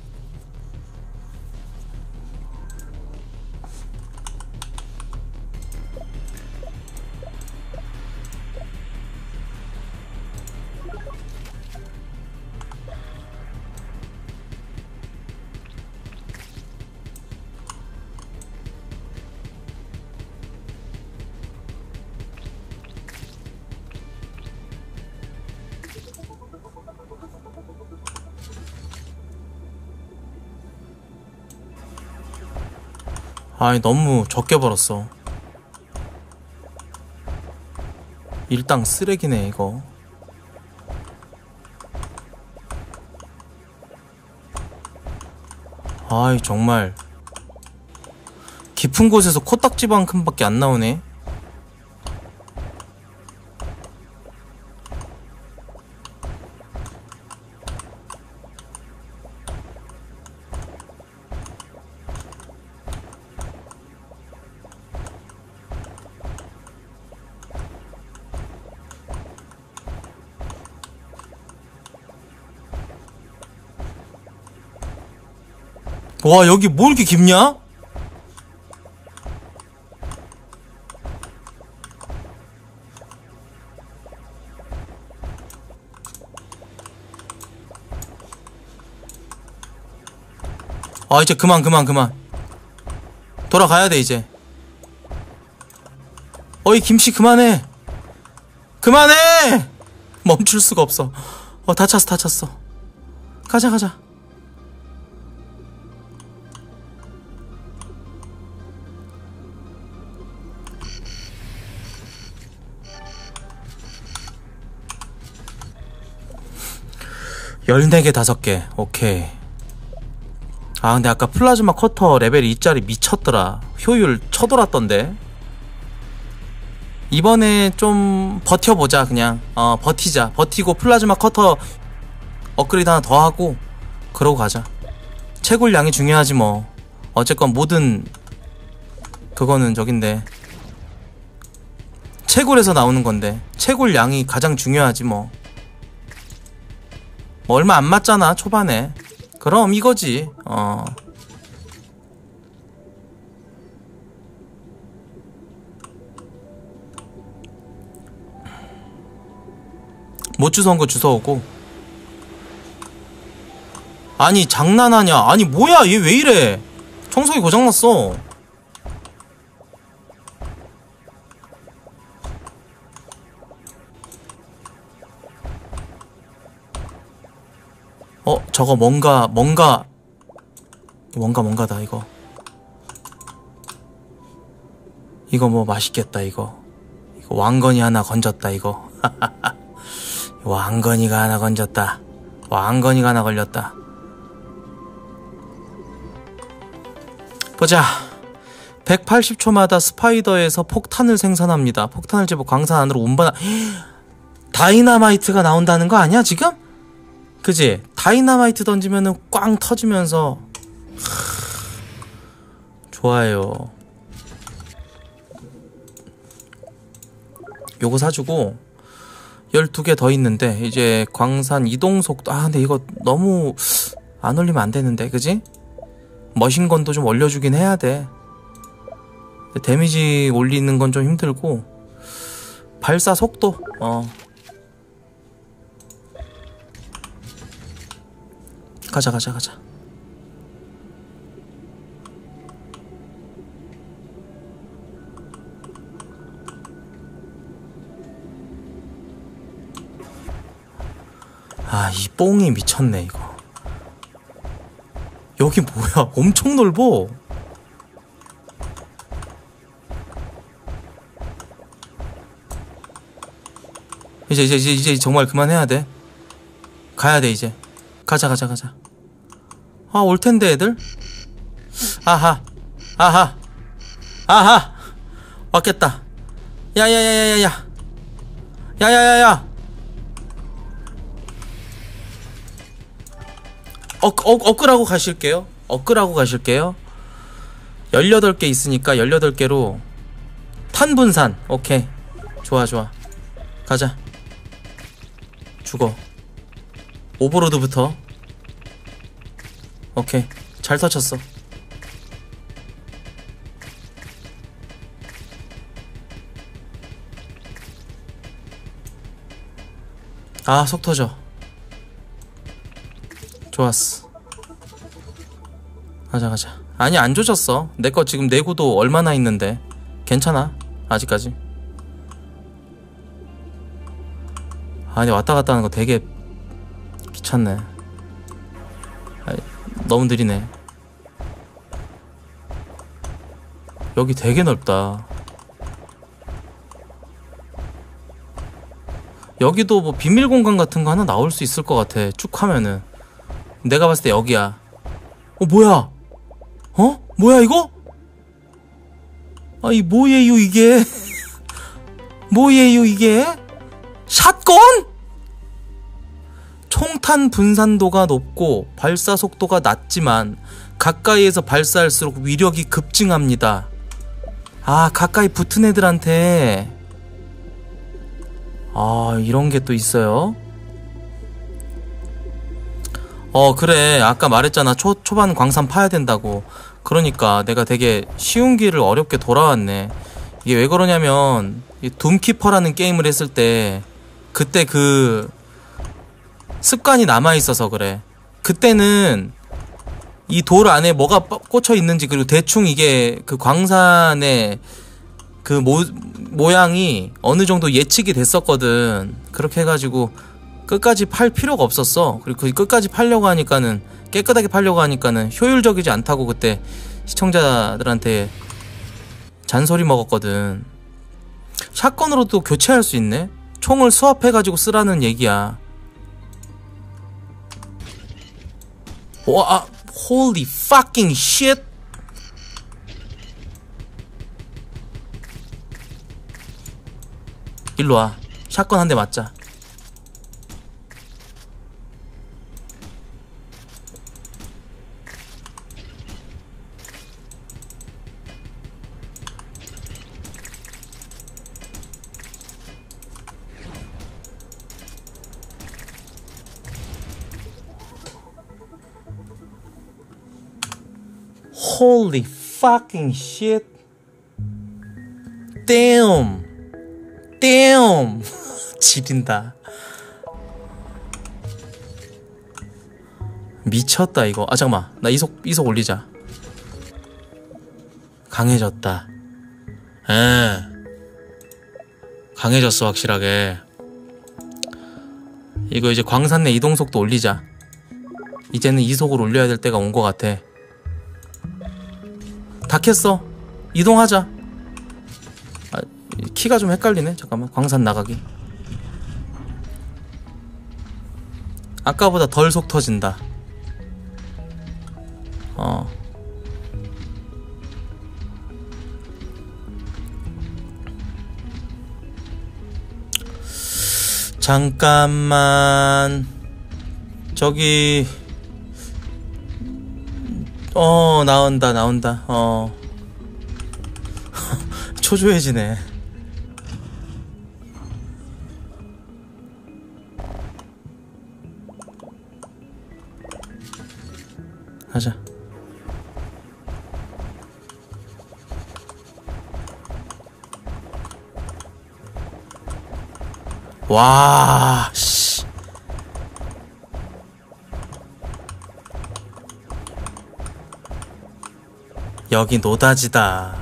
아이, 너무 적게 벌었어. 일당 쓰레기네 이거. 아이, 정말 깊은 곳에서 코딱지만큼밖에 안 나오네. 와, 여기 뭐 이렇게 깊냐? 아, 이제 그만. 돌아가야 돼 이제. 어이, 김씨 그만해. 멈출 수가 없어. 다 찼어. 가자. (14개) 5개. 오케이. 아, 근데 아까 플라즈마 커터 레벨 2짜리 미쳤더라. 효율 쳐돌았던데. 이번에 좀 버텨보자. 그냥 버티자. 버티고 플라즈마 커터 업그레이드 하나 더 하고 그러고 가자. 채굴량이 중요하지 뭐. 어쨌건 모든 그거는 저긴데, 채굴에서 나오는 건데 채굴량이 가장 중요하지 뭐. 얼마 안 맞잖아 초반에. 그럼 이거지. 못 주워온 거 주워오고. 아니, 장난하냐. 아니, 뭐야, 얘 왜 이래. 청소기 고장났어. 저거 뭔가다 이거. 이거 뭐 맛있겠다 이거 왕건이 하나 건졌다 이거. 왕건이가 하나 건졌다. 왕건이가 하나 걸렸다. 보자. 180초마다 스파이더에서 폭탄을 생산합니다. 폭탄을 집어 광산 안으로 운반하. 다이나마이트가 나온다는 거 아니야 지금? 그지? 다이나마이트 던지면은 꽝 터지면서. 좋아요. 요거 사주고 12개 더 있는데 이제 광산 이동속도. 근데 이거 너무 안 올리면 안 되는데, 그지? 머신건도 좀 올려주긴 해야 돼. 데미지 올리는 건 좀 힘들고. 발사 속도 가자. 이 뽕이 미쳤네 이거. 여기 뭐야, 엄청 넓어. 이제 정말 그만해야 돼. 가야 돼, 이제. 가자. 아, 올 텐데, 애들? 아하. 왔겠다. 야야야야야야. 야야야야. 업그라고 가실게요. 18개 있으니까 18개로 탄분산. 오케이. 좋아. 가자. 죽어. 오버로드부터. 오케이. 잘 터쳤어. 아, 속 터져. 좋았어. 가자. 아니, 안 조졌어. 내 거 지금 내구도 얼마나 있는데. 괜찮아. 아직까지. 아니, 왔다 갔다 하는 거 되게 귀찮네. 아니, 너무 느리네. 여기 되게 넓다. 여기도 뭐 비밀 공간 같은 거 하나 나올 수 있을 것 같아. 쭉 하면은. 내가 봤을 때 여기야. 뭐야? 뭐야 이거? 아이, 뭐예요 이게? 뭐예요 이게? 샷건? 총탄 분산도가 높고 발사 속도가 낮지만 가까이에서 발사할수록 위력이 급증합니다. 아, 가까이 붙은 애들한테. 아, 이런 게 또 있어요. 그래. 아까 말했잖아. 초반 광산 파야 된다고. 그러니까 내가 되게 쉬운 길을 어렵게 돌아왔네. 이게 왜 그러냐면 이 둠키퍼라는 게임을 했을 때 그때 그 습관이 남아있어서 그래. 그때는 이 돌 안에 뭐가 꽂혀 있는지, 그리고 대충 이게 그 광산의 그 모양이 어느 정도 예측이 됐었거든. 그렇게 해가지고 끝까지 팔 필요가 없었어. 그리고 그 끝까지 팔려고 하니까는, 깨끗하게 팔려고 하니까는 효율적이지 않다고 그때 시청자들한테 잔소리 먹었거든. 샷건으로도 교체할 수 있네? 총을 수압해가지고 쓰라는 얘기야. 와, holy fucking shit! 일로와. 샷건 한 대 맞자. Holy fucking shit. Damn. 지린다. 미쳤다 이거. 아, 잠깐만. 나 이속 올리자. 강해졌다. 강해졌어, 확실하게. 이거 이제 광산 내 이동속도 올리자. 이제는 이속을 올려야 될 때가 온 것 같아. 다 켰어. 이동하자. 아, 키가 좀 헷갈리네. 잠깐만. 광산 나가기. 아까보다 덜 속 터진다. 잠깐만. 저기 나온다. 초조해지네. 하자. 와, 씨. 여기 노다지다.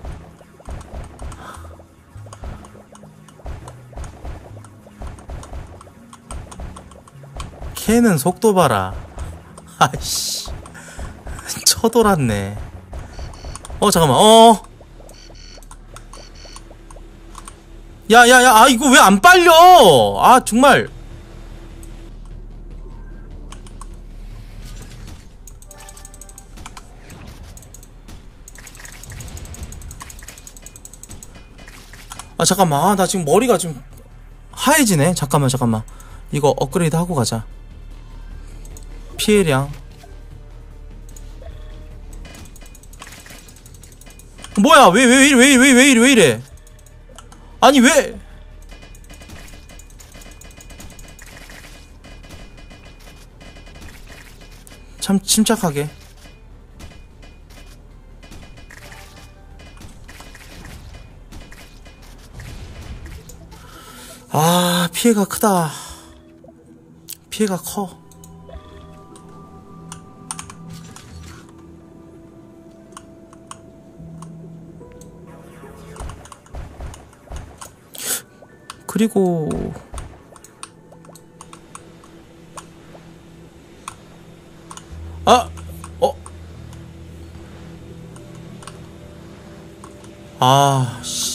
걔는 속도 봐라. 아이씨. 쳐돌았네. 잠깐만. 야야야, 아 이거 왜 안 빨려? 아 정말. 아 잠깐만, 아, 나 지금 머리가 좀 하얘지네. 잠깐만 이거 업그레이드 하고 가자. 피해량. 뭐야, 왜 이래? 아니 왜? 참 침착하게. 아, 피해가 크다. 피해가 커. 그리고 아, 아, 씨.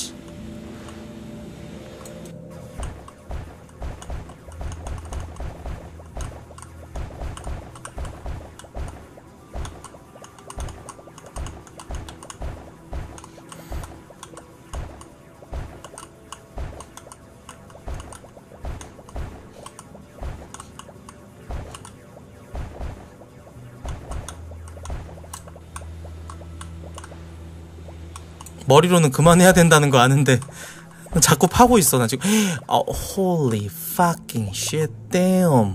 머리로는 그만해야 된다는 거 아는데 자꾸 파고 있어 나 지금. 아, holy fucking shit, damn.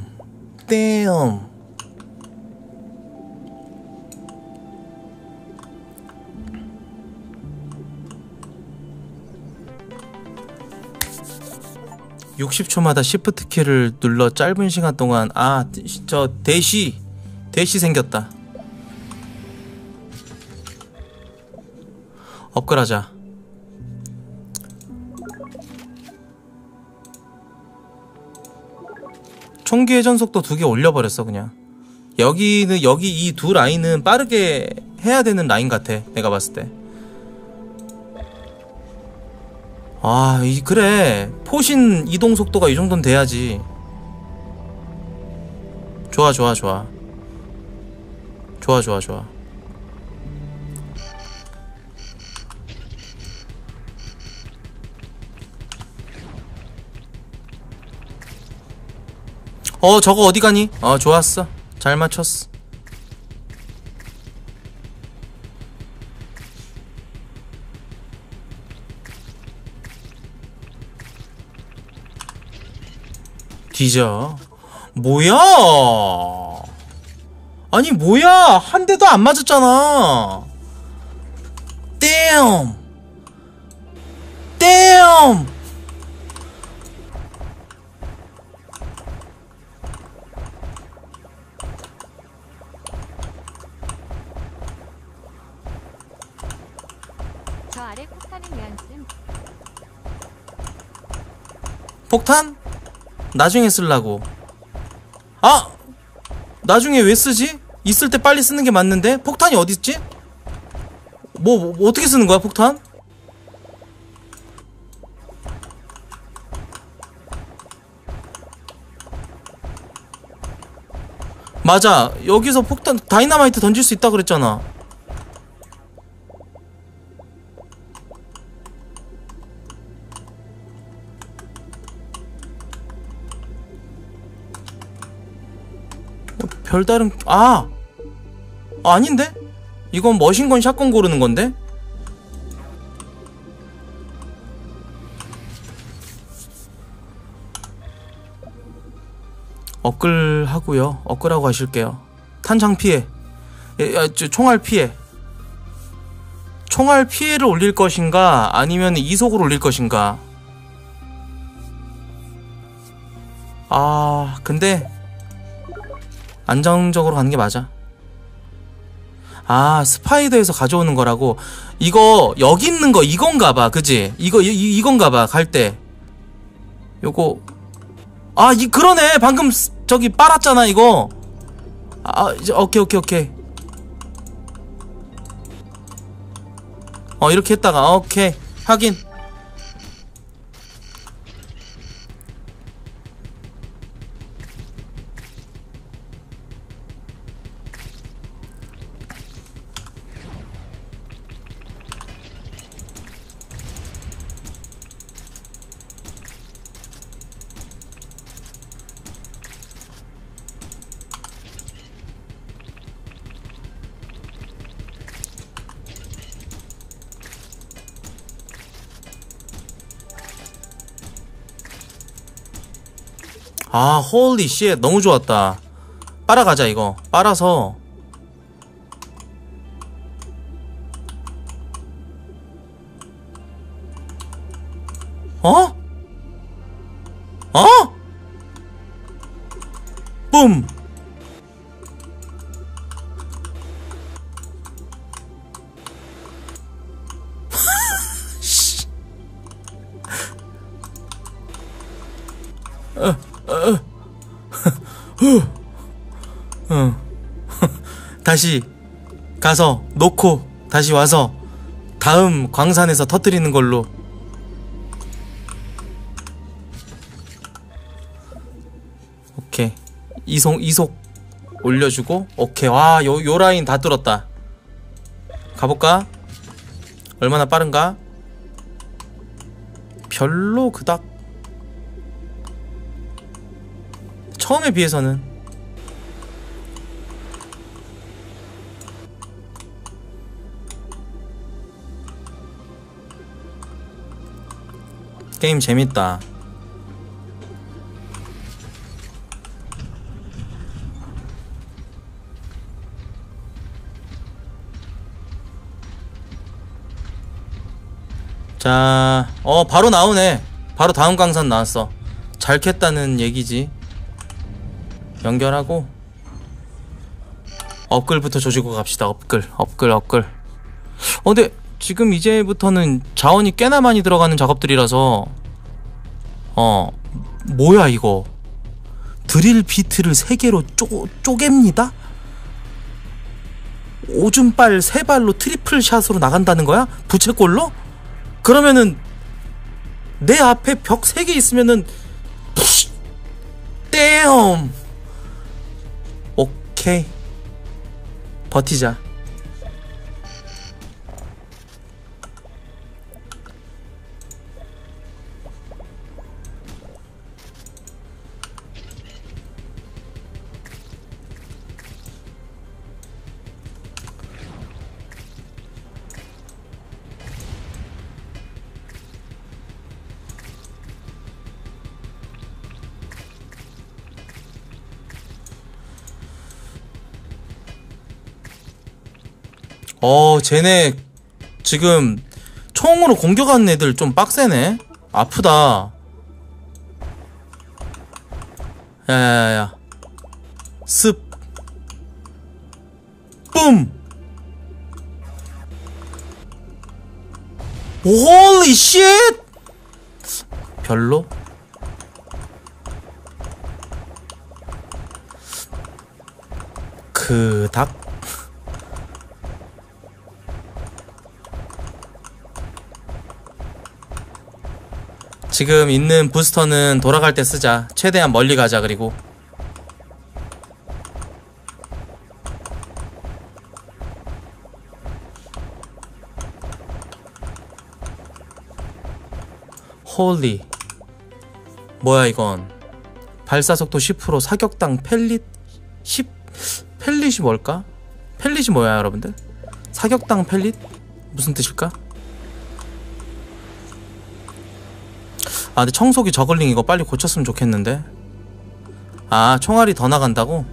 (60초마다) 시프트 키를 눌러 짧은 시간 동안. 아, 저 대시 생겼다. 업글하자. 총기 회전 속도 2개 올려버렸어 그냥. 여기 이 두 라인은 빠르게 해야 되는 라인 같아 내가 봤을 때. 아, 그래 포신 이동 속도가 이 정도는 돼야지. 좋아. 저거 어디 가니? 좋았어. 잘 맞췄어. 뒤져. 뭐야? 아니 뭐야? 한 대도 안 맞았잖아. damn. 저 아래 폭탄은 왜 안 씀? 폭탄? 나중에 쓰려고. 아! 나중에 왜 쓰지? 있을 때 빨리 쓰는 게 맞는데? 폭탄이 어딨지? 뭐 어떻게 쓰는 거야 폭탄? 맞아, 여기서 폭탄 다이너마이트 던질 수 있다 그랬잖아. 별다른. 아닌데? 이건 머신건 샷건 고르는 건데? 업글 하고요. 업글하고 하실게요. 탄창 피해. 총알 피해. 총알 피해를 올릴 것인가 아니면 이속을 올릴 것인가. 근데 안정적으로 가는 게 맞아. 스파이더에서 가져오는 거라고. 이거 여기 있는 거 이건가 봐. 그지? 이건가 봐. 갈 때 요거. 그러네. 방금 저기 빨았잖아 이거. 이제 오케이. 이렇게 했다가 오케이. 확인. 아, 홀리 쉣. 너무 좋았다. 빨아가자, 이거. 빨아서. 어? 어? 뿜! 다시 가서 놓고 다시 와서 다음 광산에서 터뜨리는 걸로. 오케이. 이속 올려주고. 오케이. 와, 요 라인 다 뚫었다. 가볼까? 얼마나 빠른가? 별로 그닥 처음에 비해서는. 게임 재밌다. 자, 바로 나오네. 바로 다음 강산 나왔어. 잘 캤다는 얘기지. 연결하고 업글부터 조지고 갑시다. 업글. 근데 지금 이제부터는 자원이 꽤나 많이 들어가는 작업들이라서 뭐야 이거. 드릴 비트를 3개로 쪼갭니다? 오줌발 3발로 트리플 샷으로 나간다는 거야? 부채꼴로? 그러면은 내 앞에 벽 3개 있으면은 땜. 오케이, 버티자. 쟤네 지금 총으로 공격하는 애들 좀 빡세네. 아프다. 야야야. 습. 뿜. 홀리 쉣. 별로? 그닥? 지금 있는 부스터는 돌아갈 때 쓰자. 최대한 멀리 가자. 그리고 홀리 뭐야 이건. 발사속도 10%, 사격당 펠릿 10. 펠릿이 뭘까? 펠릿이 뭐야 여러분들? 사격당 펠릿? 무슨 뜻일까? 아, 근데 청소기 저글링 이거 빨리 고쳤으면 좋겠는데. 아, 총알이 더 나간다고?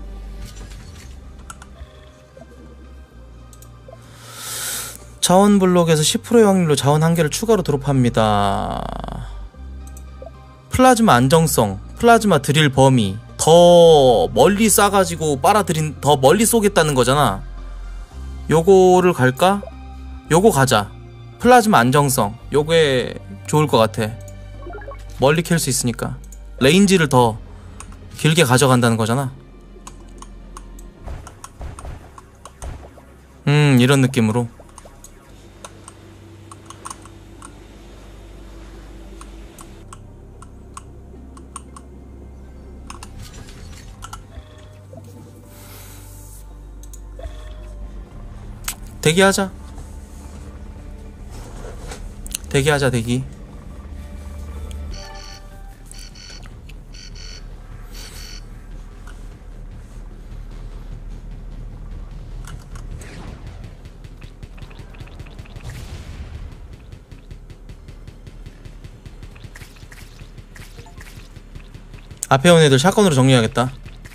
자원 블록에서 10%의 확률로 자원 1개를 추가로 드롭합니다. 플라즈마 안정성, 플라즈마 드릴 범위 더 멀리 쏴가지고 빨아들인, 더 멀리 쏘겠다는 거잖아. 요거를 갈까? 요거 가자. 플라즈마 안정성 요게 좋을 것 같아. 멀리 캘 수 있으니까. 레인지를 더 길게 가져간다는 거잖아. 이런 느낌으로. 대기하자. 대기. 앞에 온 애들 샷건으로 정리해야겠다.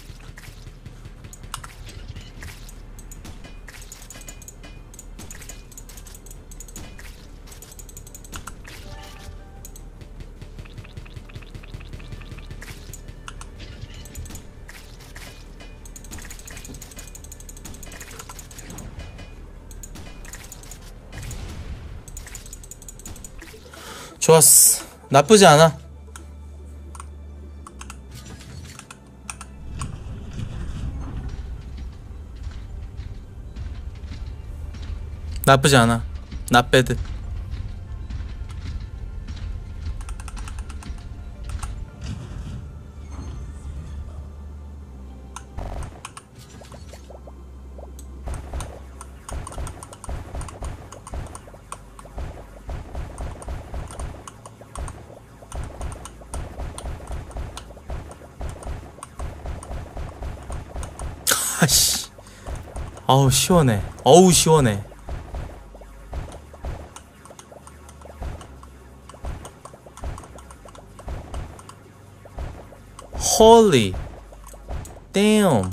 좋았어. 나쁘지 않아. 나쁘지 않아. not bad. 아씨. 아우 시원해. 어우 시원해. Holy damn.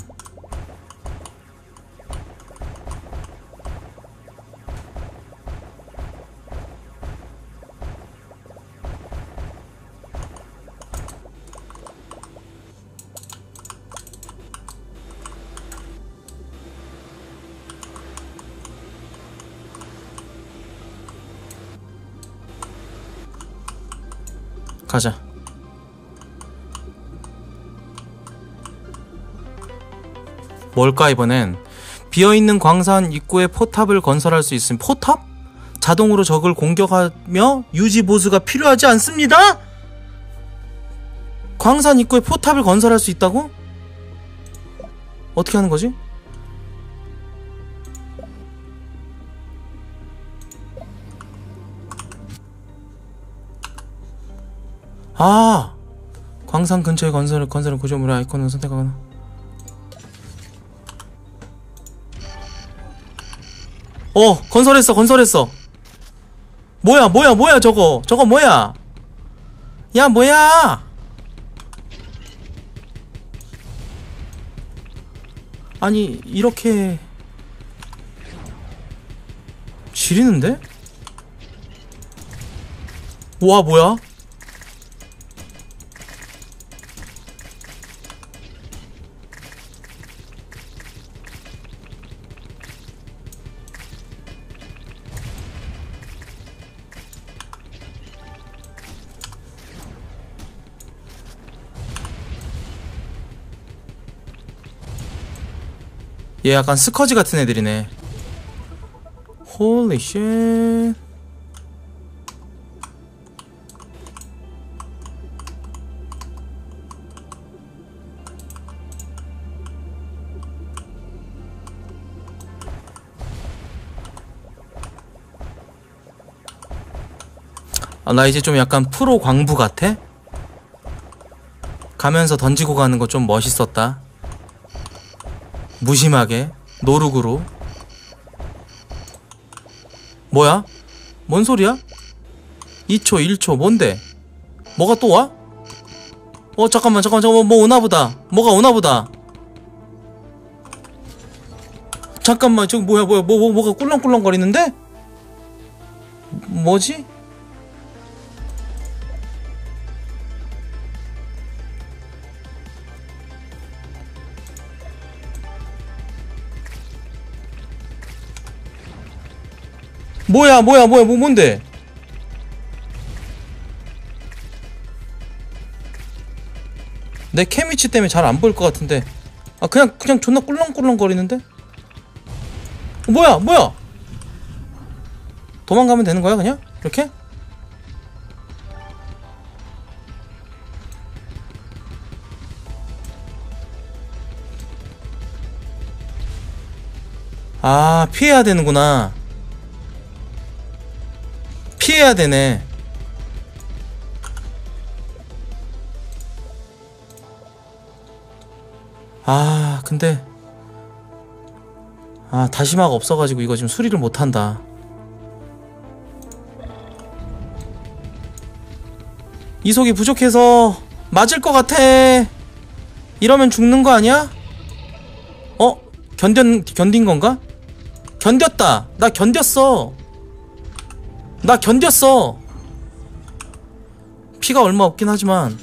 가자. 뭘까 이번엔? 비어있는 광산 입구에 포탑을 건설할 수 있음. 포탑? 자동으로 적을 공격하며 유지 보수가 필요하지 않습니다? 광산 입구에 포탑을 건설할 수 있다고? 어떻게 하는 거지? 아! 광산 근처에 건설을 구조물의 아이콘을 선택하거나. 건설했어. 뭐야, 저거 뭐야? 야, 뭐야? 아니, 이렇게 지리는데? 와, 뭐야? 얘 약간 스커지 같은 애들이네. Holy shit. 아, 나 이제 좀 약간 프로 광부 같아? 가면서 던지고 가는 거 좀 멋있었다. 무심하게 노룩으로. 뭐야? 뭔 소리야? 2초 1초 뭔데? 뭐가 또 와? 잠깐만 뭐 오나보다. 뭐가 오나보다. 잠깐만 저거 뭐가 꿀렁꿀렁 거리는데? 뭐지? 뭔데? 내 캠위치 때문에 잘 안 보일 것 같은데. 아, 그냥 존나 꿀렁꿀렁 거리는데? 뭐야? 도망가면 되는 거야, 그냥? 이렇게? 아, 피해야 되는구나. 피해야 되네. 아, 근데 다시마가 없어가지고 이거 지금 수리를 못한다. 이속이 부족해서 맞을 것 같아. 이러면 죽는 거 아니야? 견딘 건가? 견뎠다. 나 견뎠어. 나 견뎠어. 피가 얼마 없긴 하지만.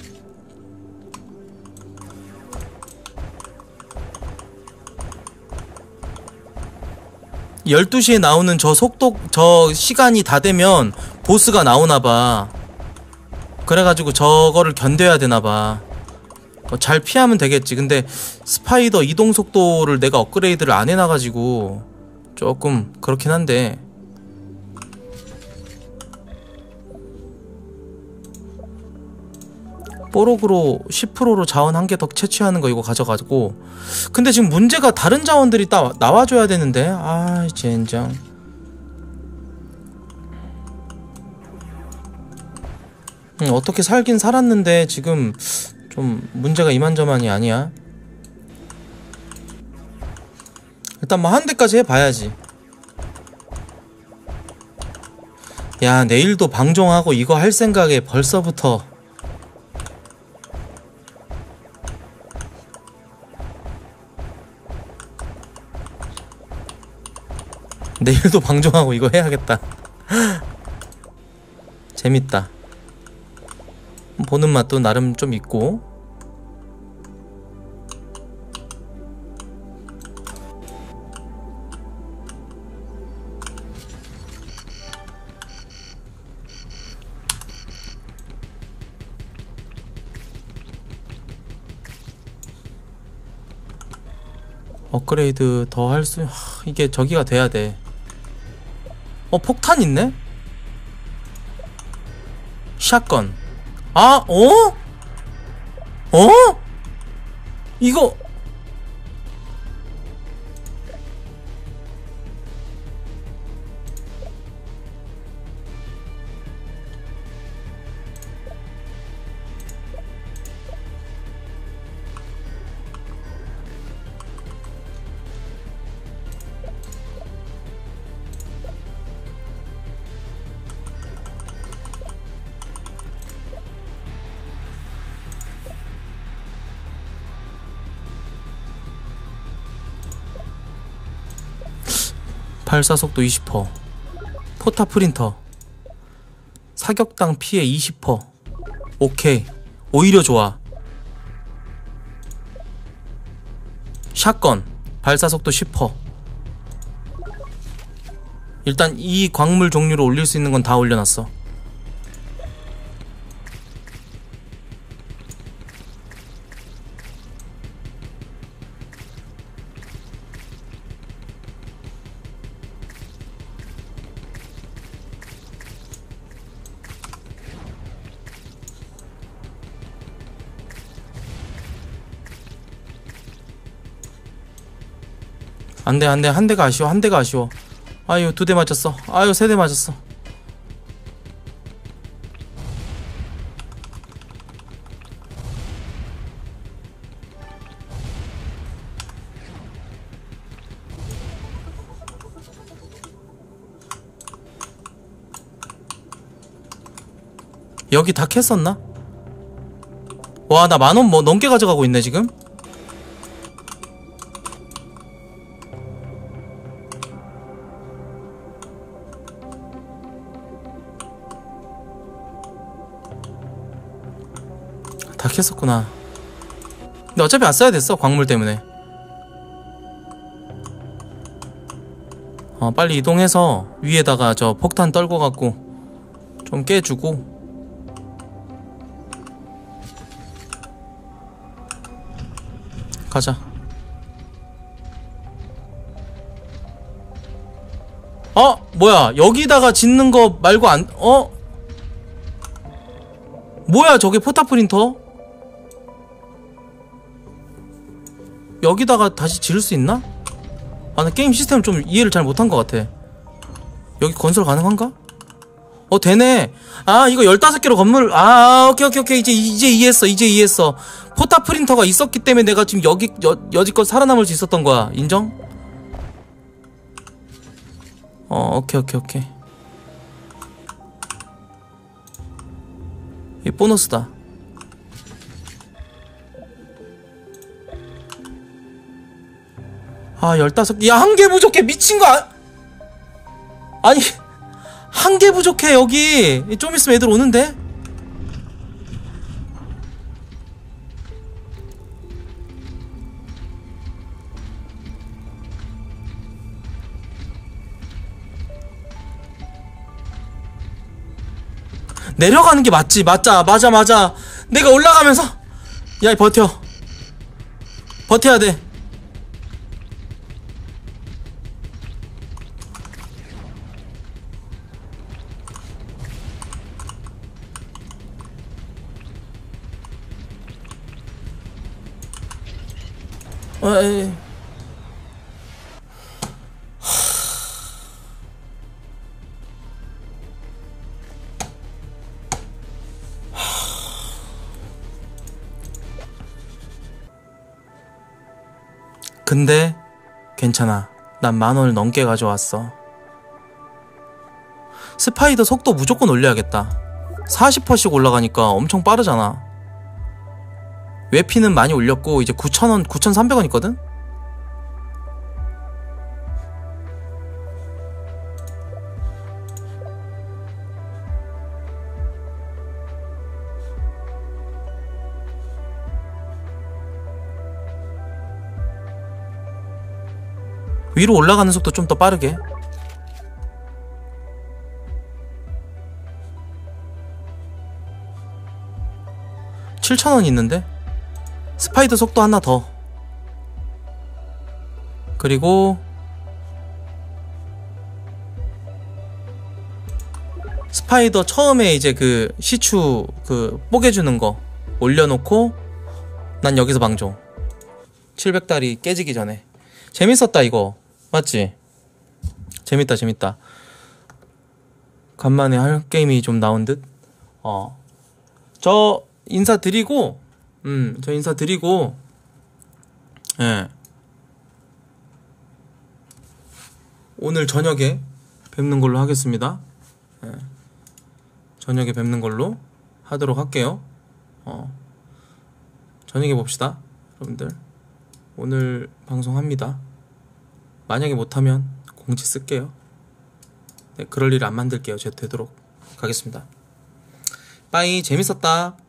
(12시에) 나오는 저 속도, 저 시간이 다 되면 보스가 나오나봐. 그래가지고 저거를 견뎌야 되나봐. 잘 피하면 되겠지. 근데 스파이더 이동 속도를 내가 업그레이드를 안 해놔가지고 조금 그렇긴 한데. 뽀록으로 10%로 자원 한 개 더 채취하는 거 이거 가져가지고. 근데 지금 문제가 다른 자원들이 나와줘야 되는데. 아 젠장. 어떻게 살긴 살았는데 지금 좀 문제가 이만저만이 아니야. 일단 뭐 한 대까지 해봐야지. 야, 내일도 방종하고 이거 할 생각에 벌써부터. 내일도 방종하고 이거 해야겠다. 재밌다. 보는 맛도 나름 좀 있고. 업그레이드 더 할 수... 이게 저기가 돼야 돼. 폭탄 있네? 샷건. 아, 이거 발사속도 20%, 포타 프린터, 사격당 피해 20%. 오케이, 오히려 좋아. 샷건, 발사속도 10%. 일단 이 광물 종류를 올릴 수 있는 건 다 올려놨어. 안돼 안돼, 한 대가 아쉬워. 한 대가 아쉬워. 아유, 2대 맞았어. 아유, 3대 맞았어. 여기 다 캤었나? 와, 나 10,000원 뭐 넘게 가져가고 있네 지금. 다 캤었구나. 근데 어차피 안 써야 됐어, 광물 때문에. 빨리 이동해서 위에다가 저 폭탄 떨궈갖고 좀 깨주고. 가자. 뭐야, 여기다가 짓는 거 말고 뭐야 저게, 포타 프린터? 여기다가 다시 지을 수 있나? 나 게임 시스템을 좀 이해를 잘 못한 것 같아. 여기 건설 가능한가? 되네. 이거 15개로 건물. 오케이. 이제 이해했어. 포타 프린터가 있었기 때문에 내가 지금 여지껏 살아남을 수 있었던 거야. 인정? 오케이. 이 보너스다. 아, 15개. 야, 한 개 부족해. 미친 거 아니, 한 개 부족해, 여기. 좀 있으면 애들 오는데? 내려가는 게 맞지. 맞아. 내가 올라가면서. 야, 버텨. 버텨야 돼. 에이. 근데 괜찮아. 난 10,000원을 넘게 가져왔어. 스파이더 속도 무조건 올려야겠다. 40%씩 올라가니까 엄청 빠르잖아. 웨피는 많이 올렸고 이제 9,000원, 9,300원 있거든? 위로 올라가는 속도 좀 더 빠르게. $7,000원 있는데? 스파이더 속도 하나 더. 그리고 스파이더 처음에 이제 그 시추 그 뽀개주는 거 올려놓고 난 여기서 방종. 700달이 깨지기 전에. 재밌었다 이거. 맞지? 재밌다. 간만에 할 게임이 좀 나온 듯? 저 인사드리고, 예. 오늘 저녁에 뵙는 걸로 하겠습니다. 예. 저녁에 뵙는 걸로 하도록 할게요. 저녁에 봅시다. 여러분들. 오늘 방송합니다. 만약에 못하면 공지 쓸게요. 네, 그럴 일 안 만들게요. 제 되도록 가겠습니다. 빠이. 재밌었다.